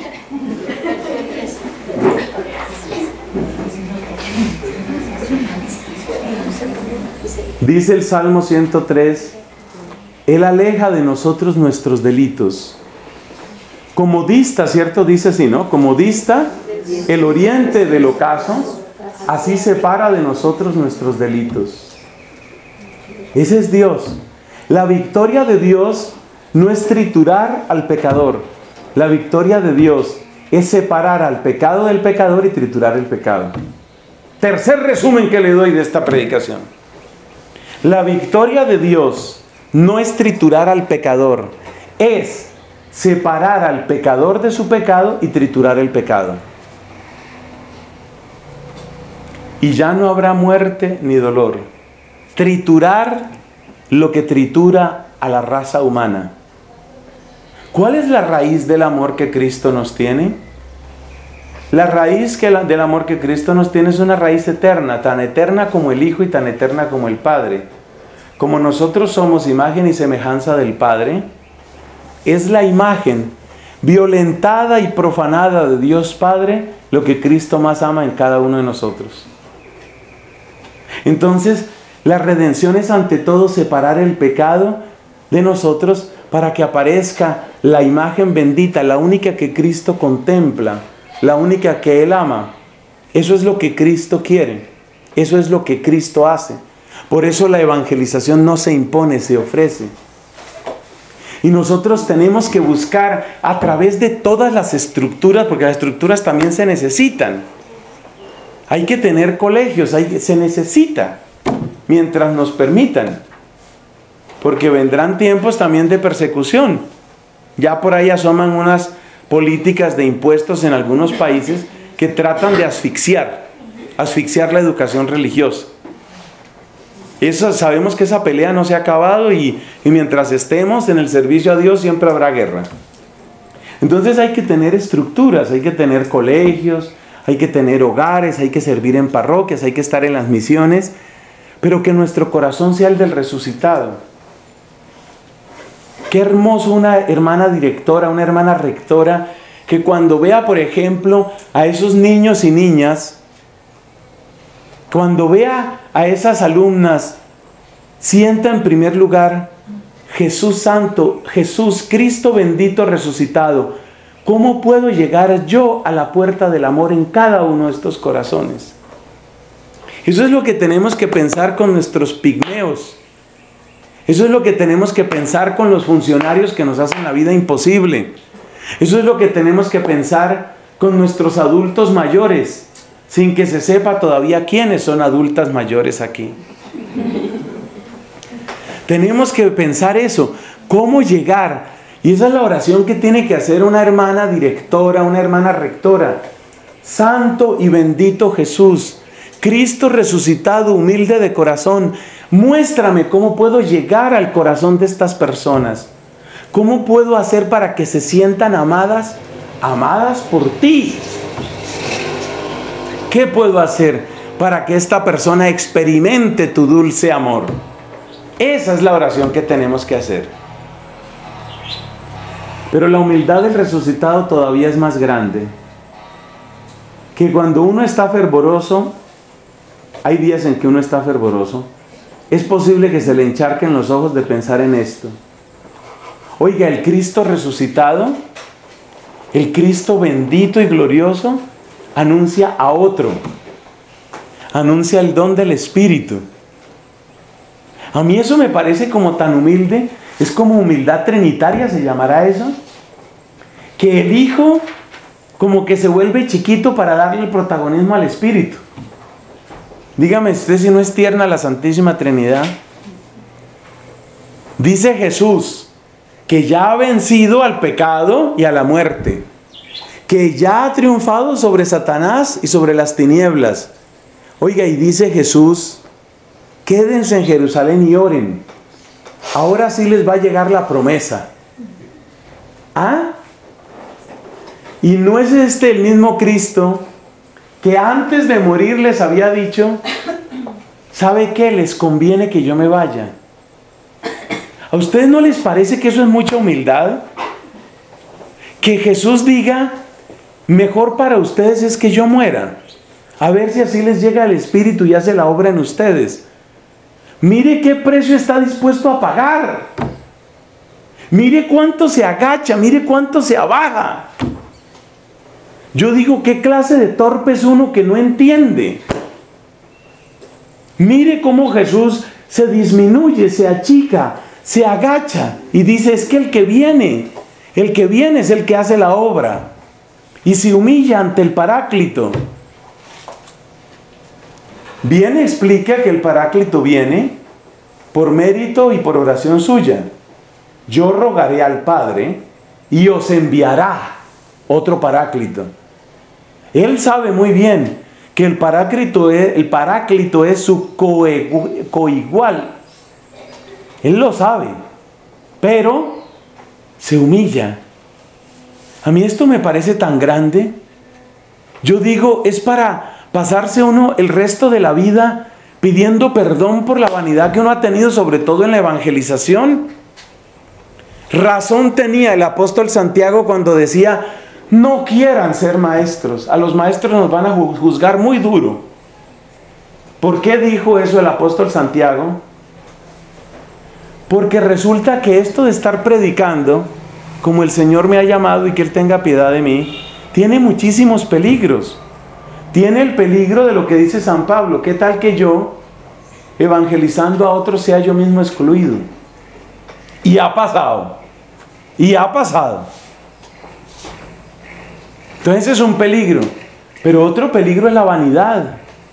A: Dice el Salmo 103, Él aleja de nosotros nuestros delitos. Como dista, ¿cierto? Dice así, ¿no? Como dista el oriente del ocaso, así separa de nosotros nuestros delitos. Ese es Dios. La victoria de Dios no es triturar al pecador. La victoria de Dios es separar al pecado del pecador y triturar el pecado. Tercer resumen que le doy de esta predicación. La victoria de Dios no es triturar al pecador, es separar al pecador de su pecado y triturar el pecado. Y ya no habrá muerte ni dolor. Triturar lo que tritura a la raza humana. ¿Cuál es la raíz del amor que Cristo nos tiene? La raíz del amor que Cristo nos tiene es una raíz eterna, tan eterna como el Hijo y tan eterna como el Padre. Como nosotros somos imagen y semejanza del Padre, es la imagen violentada y profanada de Dios Padre lo que Cristo más ama en cada uno de nosotros. Entonces, la redención es ante todo separar el pecado de nosotros para que aparezca la imagen bendita, la única que Cristo contempla, la única que Él ama. Eso es lo que Cristo quiere. Eso es lo que Cristo hace. Por eso la evangelización no se impone, se ofrece. Y nosotros tenemos que buscar a través de todas las estructuras, porque las estructuras también se necesitan. Hay que tener colegios, se necesita, mientras nos permitan. Porque vendrán tiempos también de persecución. Ya por ahí asoman unas políticas de impuestos en algunos países que tratan de asfixiar la educación religiosa. Sabemos que esa pelea no se ha acabado y mientras estemos en el servicio a Dios siempre habrá guerra. Entonces hay que tener estructuras, hay que tener colegios, hay que tener hogares, hay que servir en parroquias, hay que estar en las misiones, pero que nuestro corazón sea el del resucitado. Qué hermoso una hermana directora, una hermana rectora, que cuando vea, por ejemplo, a esos niños y niñas, cuando vea a esas alumnas, sienta en primer lugar, Jesús Santo, Jesús Cristo bendito resucitado, ¿cómo puedo llegar yo a la puerta del amor en cada uno de estos corazones? Eso es lo que tenemos que pensar con nuestros pigmeos. Eso es lo que tenemos que pensar con los funcionarios que nos hacen la vida imposible. Eso es lo que tenemos que pensar con nuestros adultos mayores, sin que se sepa todavía quiénes son adultas mayores aquí. Tenemos que pensar eso, cómo llegar. Y esa es la oración que tiene que hacer una hermana directora, una hermana rectora. Santo y bendito Jesús, Cristo resucitado, humilde de corazón, muéstrame cómo puedo llegar al corazón de estas personas. ¿Cómo puedo hacer para que se sientan amadas? Amadas por ti. ¿Qué puedo hacer para que esta persona experimente tu dulce amor? Esa es la oración que tenemos que hacer. Pero la humildad del resucitado todavía es más grande. Que cuando uno está fervoroso, hay días en que uno está fervoroso, es posible que se le encharquen los ojos de pensar en esto. Oiga, el Cristo resucitado, el Cristo bendito y glorioso, anuncia a otro. Anuncia el don del Espíritu. A mí eso me parece como tan humilde. Es como humildad trinitaria, se llamará eso. Que el Hijo como que se vuelve chiquito para darle el protagonismo al Espíritu. Dígame usted si no es tierna la Santísima Trinidad. Dice Jesús que ya ha vencido al pecado y a la muerte, que ya ha triunfado sobre Satanás y sobre las tinieblas. Oiga, y dice Jesús quédense en Jerusalén y oren. Ahora sí les va a llegar la promesa. ¿Ah? Y no es este el mismo Cristo que antes de morir les había dicho, ¿sabe qué? Les conviene que yo me vaya. ¿A ustedes no les parece que eso es mucha humildad? Que Jesús diga, mejor para ustedes es que yo muera. A ver si así les llega el Espíritu y hace la obra en ustedes. Mire qué precio está dispuesto a pagar. Mire cuánto se agacha, mire cuánto se abaja. Yo digo, ¿qué clase de torpe es uno que no entiende? Mire cómo Jesús se disminuye, se achica, se agacha y dice, es que el que viene es el que hace la obra. Y se humilla ante el Paráclito. Viene, explica que el Paráclito viene por mérito y por oración suya. Yo rogaré al Padre y os enviará otro Paráclito. Él sabe muy bien que el Paráclito es su coigual. Él lo sabe, pero se humilla. A mí esto me parece tan grande. Yo digo, es para pasarse uno el resto de la vida pidiendo perdón por la vanidad que uno ha tenido, sobre todo en la evangelización. Razón tenía el apóstol Santiago cuando decía, no quieran ser maestros. A los maestros nos van a juzgar muy duro. ¿Por qué dijo eso el apóstol Santiago? Porque resulta que esto de estar predicando, como el Señor me ha llamado y que Él tenga piedad de mí, tiene muchísimos peligros. Tiene el peligro de lo que dice San Pablo. ¿Qué tal que yo, evangelizando a otros, sea yo mismo excluido? Y ha pasado. Y ha pasado. Entonces es un peligro. Pero otro peligro es la vanidad.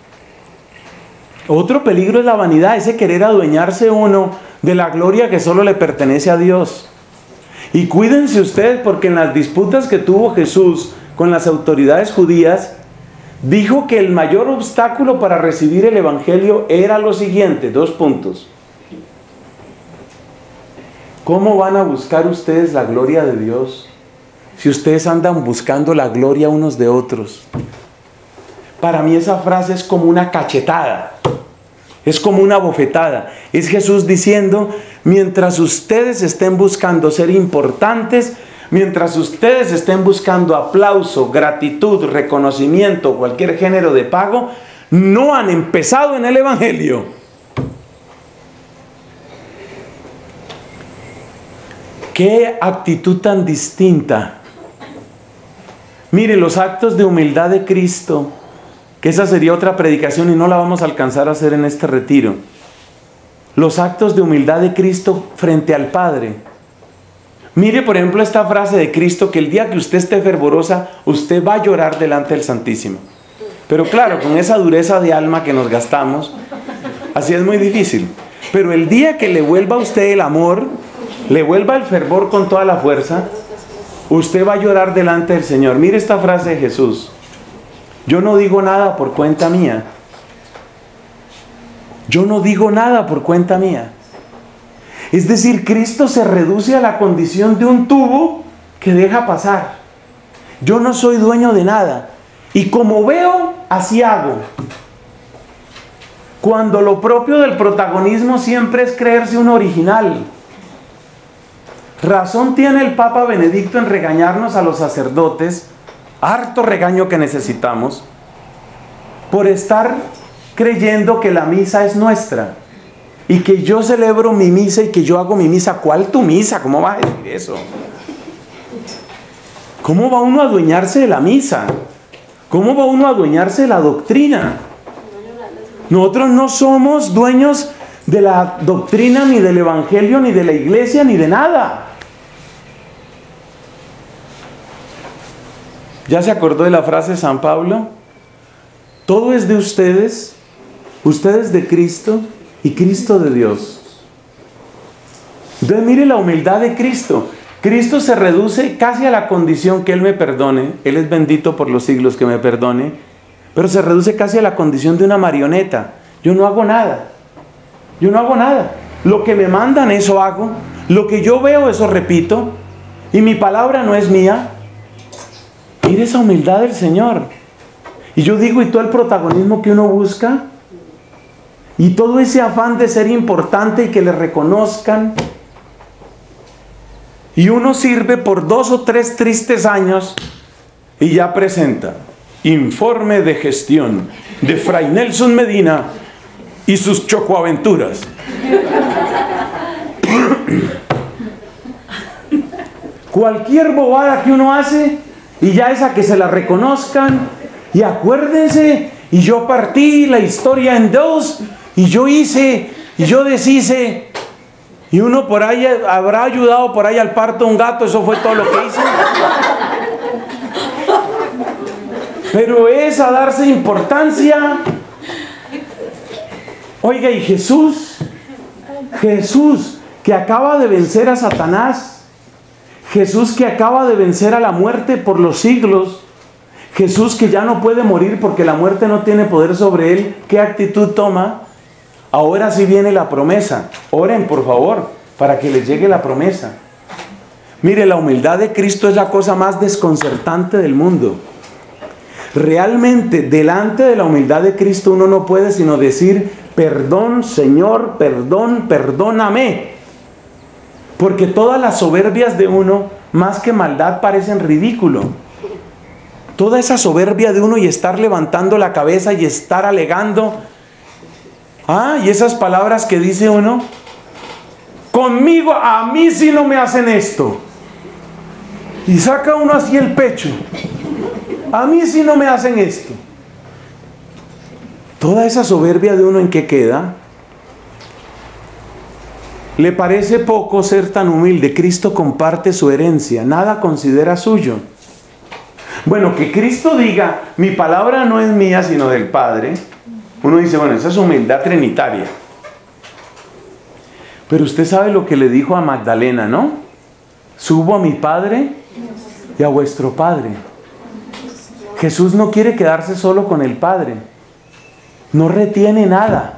A: Otro peligro es la vanidad, ese querer adueñarse uno de la gloria que solo le pertenece a Dios. Y cuídense ustedes, porque en las disputas que tuvo Jesús con las autoridades judías, dijo que el mayor obstáculo para recibir el Evangelio era lo siguiente, 2 puntos. ¿Cómo van a buscar ustedes la gloria de Dios si ustedes andan buscando la gloria unos de otros? Para mí esa frase es como una cachetada. Es como una bofetada. Es Jesús diciendo, mientras ustedes estén buscando ser importantes, mientras ustedes estén buscando aplauso, gratitud, reconocimiento, cualquier género de pago, no han empezado en el Evangelio. ¡Qué actitud tan distinta! Mire, los actos de humildad de Cristo, que esa sería otra predicación y no la vamos a alcanzar a hacer en este retiro. Los actos de humildad de Cristo frente al Padre. Mire, por ejemplo, esta frase de Cristo, que el día que usted esté fervorosa, usted va a llorar delante del Santísimo. Pero claro, con esa dureza de alma que nos gastamos, así es muy difícil. Pero el día que le vuelva a usted el amor, le vuelva el fervor con toda la fuerza, usted va a llorar delante del Señor. Mire esta frase de Jesús. Yo no digo nada por cuenta mía. Yo no digo nada por cuenta mía. Es decir, Cristo se reduce a la condición de un tubo que deja pasar. Yo no soy dueño de nada. Y como veo, así hago. Cuando lo propio del protagonismo siempre es creerse un original. Razón tiene el Papa Benedicto en regañarnos a los sacerdotes, harto regaño que necesitamos, por estar creyendo que la misa es nuestra y que yo celebro mi misa y que yo hago mi misa. ¿Cuál tu misa? ¿Cómo vas a decir eso? ¿Cómo va uno a adueñarse de la misa? ¿Cómo va uno a adueñarse de la doctrina? Nosotros no somos dueños de la doctrina, ni del Evangelio, ni de la iglesia, ni de nada. ¿Ya se acordó de la frase de San Pablo? Todo es de ustedes, ustedes de Cristo y Cristo de Dios. Entonces mire la humildad de Cristo. Cristo se reduce casi a la condición que Él me perdone. Él es bendito por los siglos, que me perdone. Pero se reduce casi a la condición de una marioneta. Yo no hago nada. Yo no hago nada. Lo que me mandan, eso hago. Lo que yo veo, eso repito. Y mi palabra no es mía. Mire esa humildad del Señor. Y yo digo, ¿y todo el protagonismo que uno busca? Y todo ese afán de ser importante y que le reconozcan. Y uno sirve por 2 o 3 tristes años y ya presenta informe de gestión de Fray Nelson Medina y sus chocoaventuras. Cualquier bobada que uno hace y ya es a que se la reconozcan. Y acuérdense, y yo partí la historia en 2, y yo hice, y yo deshice, y uno por ahí habrá ayudado por ahí al parto de un gato, eso fue todo lo que hice. Pero es a darse importancia. Oiga, y Jesús que acaba de vencer a Satanás, Jesús que acaba de vencer a la muerte por los siglos, Jesús que ya no puede morir porque la muerte no tiene poder sobre él, ¿qué actitud toma? Ahora sí viene la promesa. Oren, por favor, para que les llegue la promesa. Mire, la humildad de Cristo es la cosa más desconcertante del mundo. Realmente, delante de la humildad de Cristo uno no puede sino decir, perdón, Señor, perdón, perdóname. Porque todas las soberbias de uno, más que maldad, parecen ridículo. Toda esa soberbia de uno y estar levantando la cabeza y estar alegando. Y esas palabras que dice uno, conmigo, a mí sí no me hacen esto. Y saca uno así el pecho. A mí sí no me hacen esto. Toda esa soberbia de uno, ¿en qué queda? Le parece poco ser tan humilde. Cristo comparte su herencia, nada considera suyo. Bueno, que Cristo diga, mi palabra no es mía sino del Padre. Uno dice, bueno, esa es humildad trinitaria. Pero usted sabe lo que le dijo a Magdalena, ¿no? Subo a mi Padre y a vuestro Padre. Jesús no quiere quedarse solo con el Padre. No retiene nada.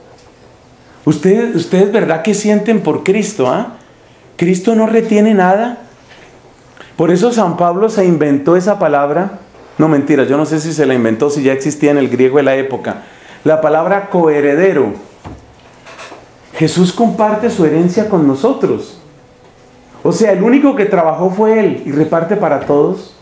A: Ustedes ¿verdad que sienten por Cristo? Cristo no retiene nada. Por eso San Pablo se inventó esa palabra. No, mentira, yo no sé si se la inventó, si ya existía en el griego de la época. La palabra coheredero. Jesús comparte su herencia con nosotros. O sea, el único que trabajó fue Él y reparte para todos.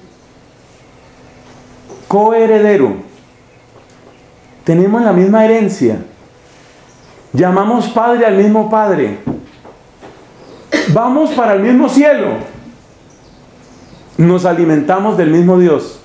A: Coheredero. Tenemos la misma herencia. Llamamos Padre al mismo Padre. Vamos para el mismo cielo. Nos alimentamos del mismo Dios.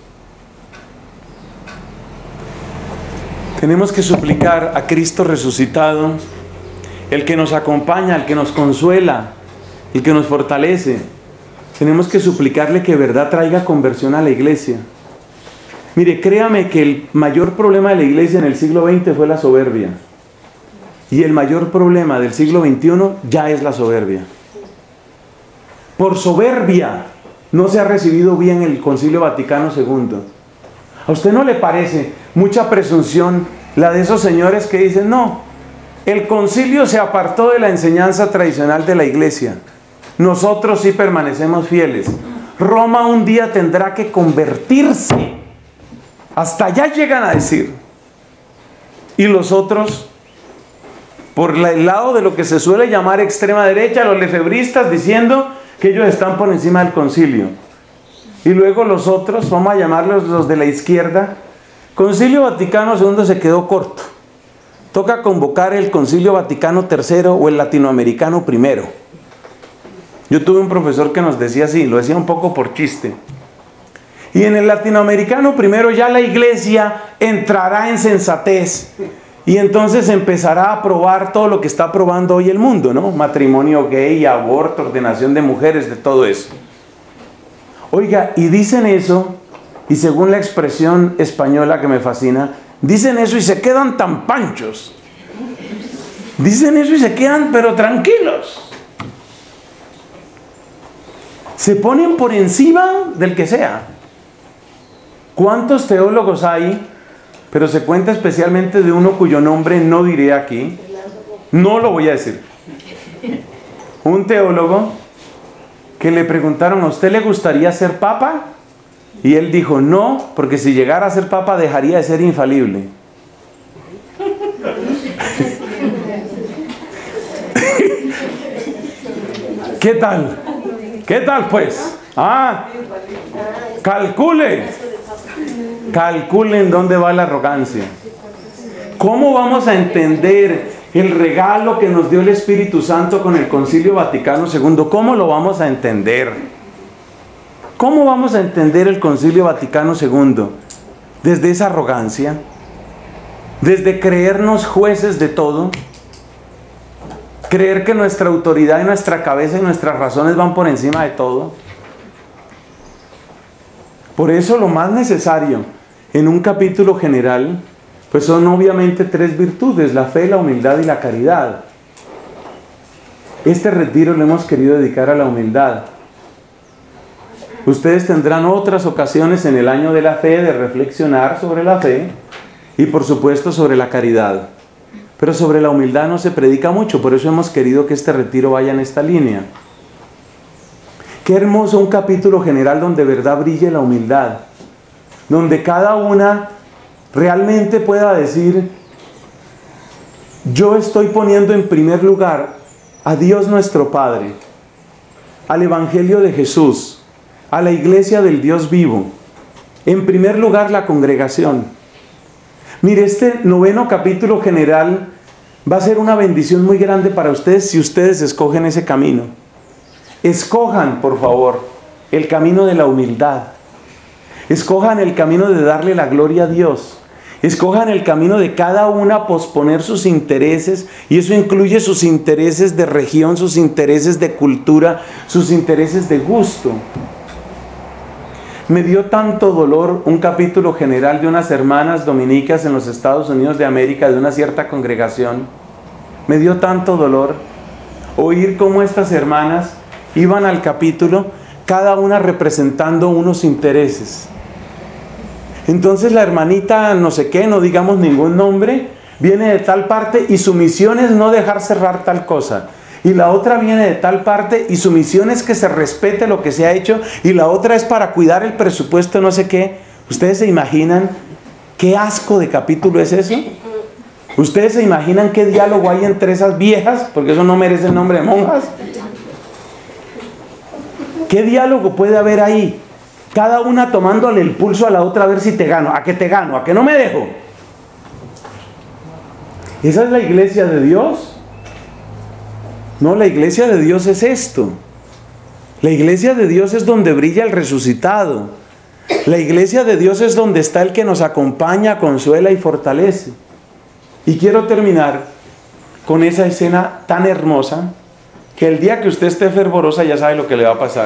A: Tenemos que suplicar a Cristo resucitado, el que nos acompaña, el que nos consuela, el que nos fortalece. Tenemos que suplicarle que verdad traiga conversión a la iglesia. Mire, créame que el mayor problema de la iglesia en el siglo XX fue la soberbia. Y el mayor problema del siglo XXI ya es la soberbia. Por soberbia no se ha recibido bien el Concilio Vaticano II. ¿A usted no le parece mucha presunción la de esos señores que dicen, no, el concilio se apartó de la enseñanza tradicional de la iglesia, nosotros sí permanecemos fieles, Roma un día tendrá que convertirse, hasta allá llegan a decir, y los otros, por el lado de lo que se suele llamar extrema derecha, los lefebristas, diciendo que ellos están por encima del concilio. Y luego los otros, vamos a llamarlos los de la izquierda, Concilio Vaticano II se quedó corto. Toca convocar el Concilio Vaticano III o el Latinoamericano I. Yo tuve un profesor que nos decía así, lo decía un poco por chiste. Y en el Latinoamericano I ya la iglesia entrará en sensatez. Y entonces empezará a aprobar todo lo que está aprobando hoy el mundo, ¿no? Matrimonio gay, aborto, ordenación de mujeres, de todo eso. Oiga, y dicen eso, y según la expresión española que me fascina, dicen eso y se quedan tan panchos. Dicen eso y se quedan pero tranquilos. Se ponen por encima del que sea. ¿Cuántos teólogos hay? Pero se cuenta especialmente de uno cuyo nombre no diré aquí, No lo voy a decir. Un teólogo que le preguntaron, ¿a usted le gustaría ser papa? Y él dijo, no, porque si llegara a ser papa dejaría de ser infalible. ¿Qué tal? ¿Qué tal pues? Calcule en dónde va la arrogancia. ¿Cómo vamos a entender el regalo que nos dio el Espíritu Santo con el Concilio Vaticano II? ¿Cómo lo vamos a entender? ¿Cómo vamos a entender el Concilio Vaticano II? Desde esa arrogancia, desde creernos jueces de todo, creer que nuestra autoridad y nuestra cabeza y nuestras razones van por encima de todo. Por eso lo más necesario en un capítulo general, pues son obviamente 3 virtudes: la fe, la humildad y la caridad. Este retiro lo hemos querido dedicar a la humildad. Ustedes tendrán otras ocasiones en el año de la fe de reflexionar sobre la fe y por supuesto sobre la caridad. Pero sobre la humildad no se predica mucho, por eso hemos querido que este retiro vaya en esta línea. Qué hermoso un capítulo general donde de verdad brille la humildad, donde cada una realmente pueda decir: yo estoy poniendo en primer lugar a Dios nuestro Padre, al Evangelio de Jesús, a la iglesia del Dios vivo, en primer lugar la congregación. Mire, este 9º capítulo general va a ser una bendición muy grande para ustedes si ustedes escogen ese camino. Escojan, por favor, el camino de la humildad. Escojan el camino de darle la gloria a Dios. Escojan el camino de cada una posponer sus intereses, y eso incluye sus intereses de región, sus intereses de cultura, sus intereses de gusto. Me dio tanto dolor un capítulo general de unas hermanas dominicas en los Estados Unidos de América, de una cierta congregación. Me dio tanto dolor oír cómo estas hermanas iban al capítulo, cada una representando unos intereses. Entonces la hermanita no sé qué, no digamos ningún nombre, viene de tal parte y su misión es no dejar cerrar tal cosa. Y la otra viene de tal parte y su misión es que se respete lo que se ha hecho, y la otra es para cuidar el presupuesto no sé qué. ¿Ustedes se imaginan qué asco de capítulo es eso? ¿Ustedes se imaginan qué diálogo hay entre esas viejas? Porque eso no merece el nombre de monjas. ¿Qué diálogo puede haber ahí? Cada una tomándole el pulso a la otra a ver si te gano, a que te gano, a que no me dejo. ¿Esa es la iglesia de Dios? No, la iglesia de Dios es esto. La iglesia de Dios es donde brilla el resucitado. La iglesia de Dios es donde está el que nos acompaña, consuela y fortalece. Y quiero terminar con esa escena tan hermosa, que el día que usted esté fervorosa ya sabe lo que le va a pasar.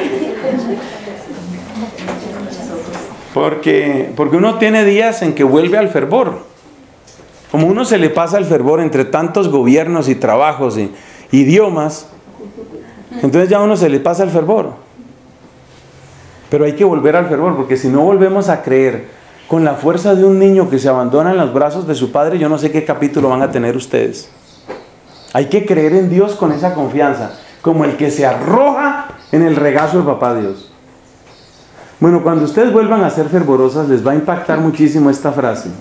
A: Porque uno tiene días en que vuelve al fervor. Como uno se le pasa el fervor entre tantos gobiernos y trabajos y idiomas, entonces ya a uno se le pasa el fervor. Pero hay que volver al fervor, porque si no volvemos a creer con la fuerza de un niño que se abandona en los brazos de su padre, yo no sé qué capítulo van a tener ustedes. Hay que creer en Dios con esa confianza, como el que se arroja en el regazo del papá Dios. Bueno, cuando ustedes vuelvan a ser fervorosas, les va a impactar muchísimo esta frase.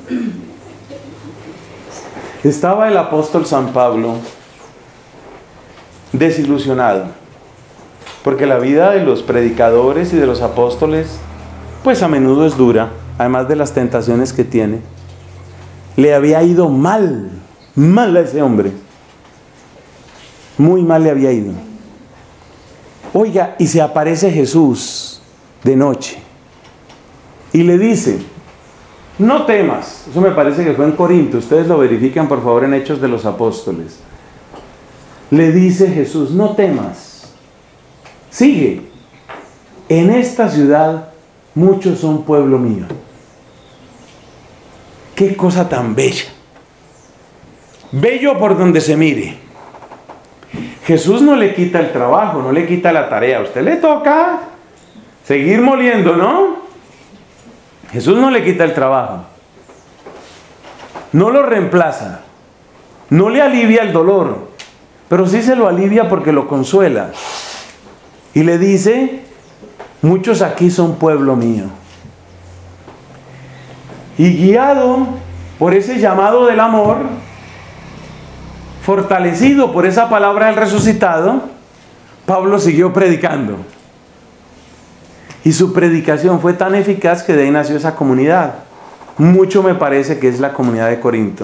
A: Estaba el apóstol San Pablo desilusionado, porque la vida de los predicadores y de los apóstoles pues a menudo es dura, además de las tentaciones que tiene. Le había ido mal a ese hombre, muy mal le había ido. Oiga, y se aparece Jesús de noche y le dice: no temas. Eso me parece que fue en Corinto, ustedes lo verifican por favor en Hechos de los Apóstoles. Le dice Jesús: no temas, sigue, en esta ciudad muchos son pueblo mío. Qué cosa tan bella, bello por donde se mire. Jesús no le quita el trabajo, no le quita la tarea, a usted le toca seguir moliendo, ¿no? Jesús no le quita el trabajo, no lo reemplaza, no le alivia el dolor, pero sí se lo alivia porque lo consuela. Y le dice, muchos aquí son pueblo mío. Y guiado por ese llamado del amor, fortalecido por esa palabra del resucitado, Pablo siguió predicando. Y su predicación fue tan eficaz que de ahí nació esa comunidad. Mucho me parece que es la comunidad de Corinto.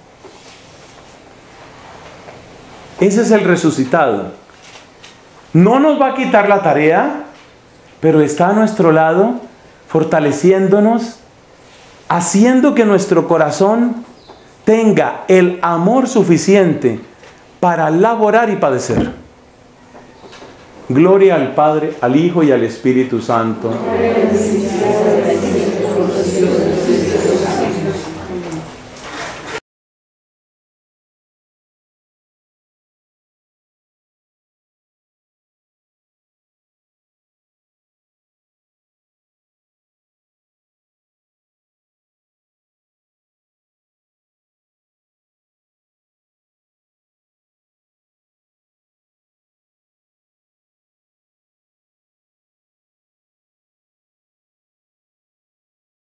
A: Ese es el resucitado. No nos va a quitar la tarea, pero está a nuestro lado, fortaleciéndonos, haciendo que nuestro corazón tenga el amor suficiente para laborar y padecer. Gloria al Padre, al Hijo y al Espíritu Santo.